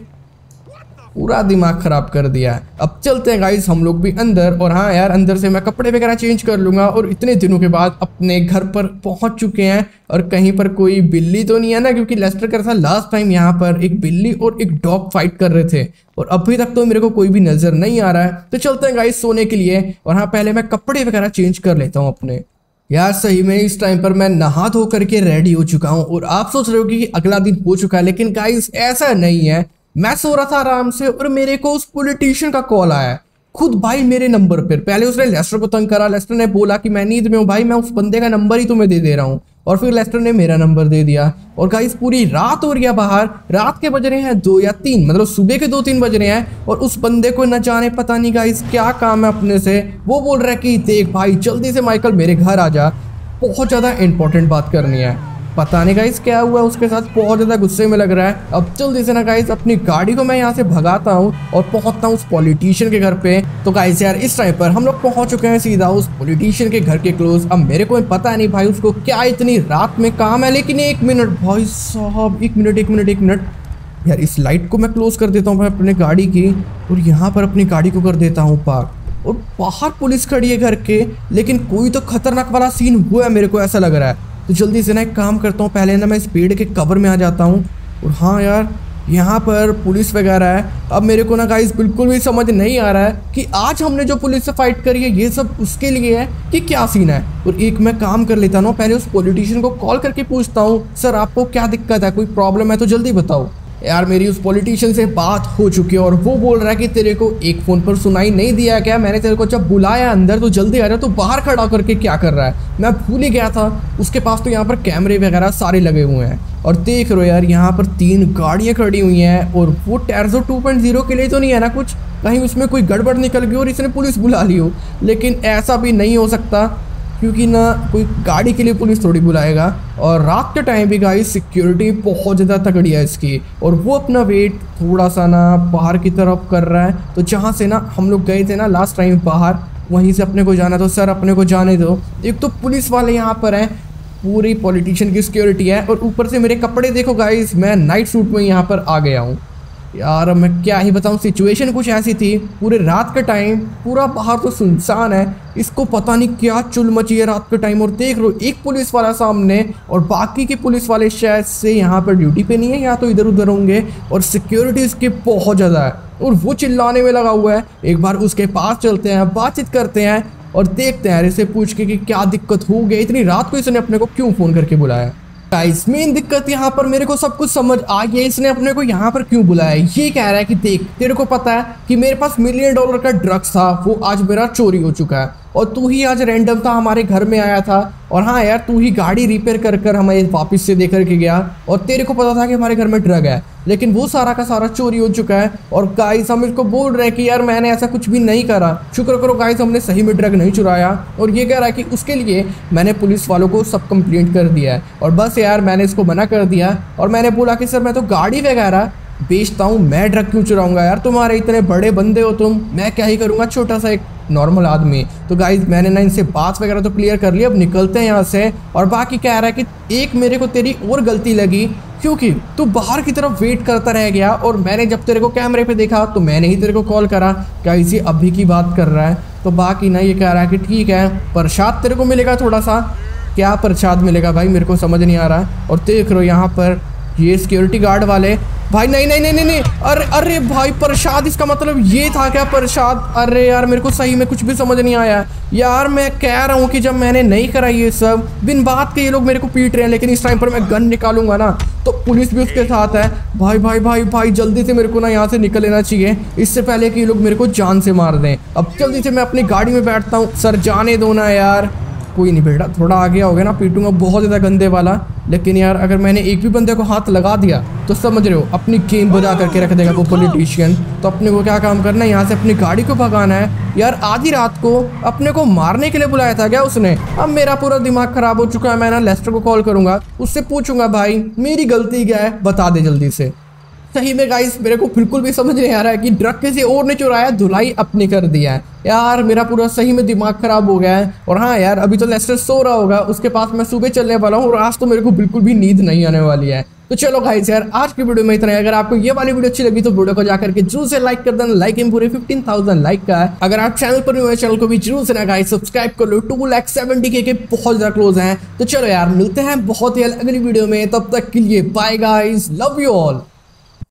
पूरा दिमाग खराब कर दिया है। अब चलते हैं गाइस हम लोग भी अंदर। और हाँ यार अंदर से मैं कपड़े वगैरह चेंज कर लूंगा। और इतने दिनों के बाद अपने घर पर पहुंच चुके हैं, और कहीं पर कोई बिल्ली तो नहीं है ना, क्योंकि लेस्टर कर था लास्ट टाइम यहाँ पर एक बिल्ली और एक डॉग फाइट कर रहे थे, और अभी तक तो मेरे को कोई भी नजर नहीं आ रहा है। तो चलते हैं गाइस सोने के लिए। और हाँ पहले मैं कपड़े वगैरह चेंज कर लेता हूँ अपने। यार सही में इस टाइम पर मैं नहा धो करके रेडी हो चुका हूँ, और आप सोच रहे हो कि अगला दिन हो चुका है, लेकिन गाइस ऐसा नहीं है। मैं सो रहा था आराम से और मेरे को उस पॉलिटिशियन का कॉल आया खुद भाई मेरे नंबर पर। पहले उसने लेस्टर को तंग करा, लेस्टर ने बोला कि मैं नींद में हूँ भाई, मैं उस बंदे का नंबर ही तुम्हें दे रहा हूँ, और फिर लेस्टर ने मेरा नंबर दे दिया। और गाइस पूरी रात हो रही है बाहर, रात के बज रहे हैं 2 या 3, मतलब सुबह के 2-3 बज रहे हैं, और उस बंदे को न जाने पता नहीं गाइस क्या काम है अपने से। वो बोल रहा है कि देख भाई जल्दी से माइकल मेरे घर आ जा, बहुत ज्यादा इंपॉर्टेंट बात करनी है। पता नहीं गाइस क्या हुआ उसके साथ, बहुत ज्यादा गुस्से में लग रहा है। अब जल्दी से ना गाइस अपनी गाड़ी को मैं यहाँ से भगाता हूँ और पहुंचता हूँ उस पॉलिटिशियन के घर पे। तो गाइस यार इस टाइम पर हम लोग पहुंच चुके हैं सीधा उस पॉलिटिशियन के घर के क्लोज। अब मेरे को पता नहीं भाई उसको क्या इतनी रात में काम है, लेकिन 1 मिनट भाई साहब, 1 मिनट यार, इस लाइट को मैं क्लोज कर देता हूँ भाई अपने गाड़ी की, और यहाँ पर अपनी गाड़ी को कर देता हूँ पार्क। और बाहर पुलिस खड़ी है घर के, लेकिन कोई तो खतरनाक वाला सीन हुआ है, मेरे को ऐसा लग रहा है। तो जल्दी से ना एक काम करता हूँ, पहले ना मैं इस पेड़ के कवर में आ जाता हूँ। और हाँ यार यहाँ पर पुलिस वगैरह है। अब मेरे को ना गाइस बिल्कुल भी समझ नहीं आ रहा है कि आज हमने जो पुलिस से फाइट करी है ये सब उसके लिए है कि क्या सीन है। और एक मैं काम कर लेता हूँ, पहले उस पॉलिटिशियन को कॉल करके पूछता हूँ, सर आपको क्या दिक्कत है, कोई प्रॉब्लम है तो जल्दी बताओ। यार मेरी उस पॉलिटिशियन से बात हो चुकी है और वो बोल रहा है कि तेरे को एक फ़ोन पर सुनाई नहीं दिया क्या, मैंने तेरे को जब बुलाया अंदर तो जल्दी आ जा, तो बाहर खड़ा करके क्या कर रहा है। मैं भूल ही गया था, उसके पास तो यहाँ पर कैमरे वगैरह सारे लगे हुए हैं। और देख रहे हो यार यहाँ पर 3 गाड़ियाँ खड़ी हुई हैं, और वो टैर्जो 2.0 के लिए तो नहीं है ना कुछ, कहीं उसमें कोई गड़बड़ निकल गई और इसने पुलिस बुला ली हो। लेकिन ऐसा भी नहीं हो सकता, क्योंकि ना कोई गाड़ी के लिए पुलिस थोड़ी बुलाएगा। और रात के टाइम भी गाइस सिक्योरिटी बहुत ज़्यादा तगड़ी है इसकी, और वो अपना वेट थोड़ा सा ना बाहर की तरफ कर रहा है। तो जहाँ से ना हम लोग गए थे ना लास्ट टाइम बाहर, वहीं से अपने को जाना। तो सर अपने को जाने दो, एक तो पुलिस वाले यहाँ पर हैं, पूरी पॉलिटिशियन की सिक्योरिटी है, और ऊपर से मेरे कपड़े देखो गाइस, मैं नाइट सूट में यहाँ पर आ गया हूँ। यार मैं क्या ही बताऊं, सिचुएशन कुछ ऐसी थी, पूरे रात के टाइम पूरा बाहर तो सुनसान है, इसको पता नहीं क्या चुल मची है रात के टाइम। और देख लो एक पुलिस वाला सामने, और बाकी के पुलिस वाले शायद से यहाँ पर ड्यूटी पे नहीं है, या तो इधर उधर होंगे, और सिक्योरिटी इसकी बहुत ज़्यादा है, और वो चिल्लाने में लगा हुआ है। एक बार उसके पास चलते हैं, बातचीत करते हैं और देखते हैं इसे पूछ के कि क्या दिक्कत हो गई, इतनी रात को इसने अपने को क्यों फ़ोन करके बुलाया। गाइस मेन दिक्कत यहाँ पर मेरे को सब कुछ समझ आ गया, इसने अपने को यहाँ पर क्यों बुलाया। ये कह रहा है कि देख तेरे को पता है कि मेरे पास $1 मिलियन का ड्रग्स था, वो आज मेरा चोरी हो चुका है, और तू ही आज रैंडम था हमारे घर में आया था, और हाँ यार तू ही गाड़ी रिपेयर कर कर हमें वापस से दे करके गया, और तेरे को पता था कि हमारे घर में ड्रग है, लेकिन वो सारा का सारा चोरी हो चुका है। और गाइस हम इसको बोल रहे हैं कि यार मैंने ऐसा कुछ भी नहीं करा, शुक्र करो गाइस हमने सही में ड्रग नहीं चुराया। और ये कह रहा है कि उसके लिए मैंने पुलिस वालों को सब कंप्लेंट कर दिया है, और बस यार मैंने इसको मना कर दिया, और मैंने बोला कि सर मैं तो गाड़ी वगैरह बेचता हूँ, मैं ड्रग क्यों चुराऊंगा यार, तुम्हारे इतने बड़े बंदे हो तुम, मैं क्या ही करूँगा, छोटा सा एक नॉर्मल आदमी। तो गाइज मैंने ना इनसे बात वगैरह तो क्लियर कर ली, अब निकलते हैं यहाँ से। और बाकी कह रहा है कि एक मेरे को तेरी और गलती लगी, क्योंकि तू बाहर की तरफ वेट करता रह गया, और मैंने जब तेरे को कैमरे पे देखा तो मैंने ही तेरे को कॉल करा। क्या इसी अभी की बात कर रहा है। तो बाकी ना ये कह रहा है कि ठीक है प्रसाद तेरे को मिलेगा थोड़ा सा। क्या प्रसाद मिलेगा भाई, मेरे को समझ नहीं आ रहा। और देख रहे हो यहाँ पर ये सिक्योरिटी गार्ड वाले भाई, नहीं नहीं नहीं नहीं नहीं, अरे अरे भाई प्रसाद, इसका मतलब ये था क्या प्रसाद? अरे यार मेरे को सही में कुछ भी समझ नहीं आया यार। मैं कह रहा हूँ कि जब मैंने नहीं करा ये सब, बिन बात के ये लोग मेरे को पीट रहे हैं, लेकिन इस टाइम पर मैं गन निकालूंगा ना तो पुलिस भी उसके साथ है। भाई भाई भाई भाई जल्दी से मेरे को ना यहाँ से निकल लेना चाहिए, इससे पहले कि ये लोग मेरे को जान से मार दें। अब जल्दी से मैं अपनी गाड़ी में बैठता हूँ। सर जाने दो ना यार। कोई नहीं बेटा, थोड़ा आगे आओगे ना पीटूंगा बहुत ज़्यादा गंदे वाला, लेकिन यार अगर मैंने एक भी बंदे को हाथ लगा दिया तो समझ रहे हो अपनी गेम बजा करके रख देगा वो पॉलिटिशियन। तो अपने को क्या काम करना है, यहाँ से अपनी गाड़ी को भगाना है। यार आधी रात को अपने को मारने के लिए बुलाया था क्या उसने? अब मेरा पूरा दिमाग खराब हो चुका है। मैं ना लेस्टर को कॉल करूंगा, उससे पूछूंगा भाई मेरी गलती क्या है, बता दे जल्दी से। सही में गाइस मेरे को बिल्कुल भी समझ नहीं आ रहा है कि ड्रग किसी और ने चुराया, धुलाई अपनी कर दिया है। यार मेरा पूरा सही में दिमाग खराब हो गया है। और हाँ यार अभी तो लेस्टर सो रहा होगा, उसके पास मैं सुबह चलने वाला हूँ, और आज तो मेरे को बिल्कुल भी नींद नहीं आने वाली है। तो चलो गाइस यार आज की वीडियो में इतना है। अगर आपको ये वाली वीडियो अच्छी लगी तो वीडियो को जाकर के जरूर से लाइक कर देना। लाइक इन पूरे 15,000 लाइक का है। अगर आप चैनल पर नहीं हुए चैनल को भी जरूर से ना गाइस सब्सक्राइब कर लो। 2,70,000 के बहुत ज्यादा क्लोज हैं। तो चलो यार मिलते हैं बहुत ही अगली वीडियो में, तब तक के लिए bye guys, love you all.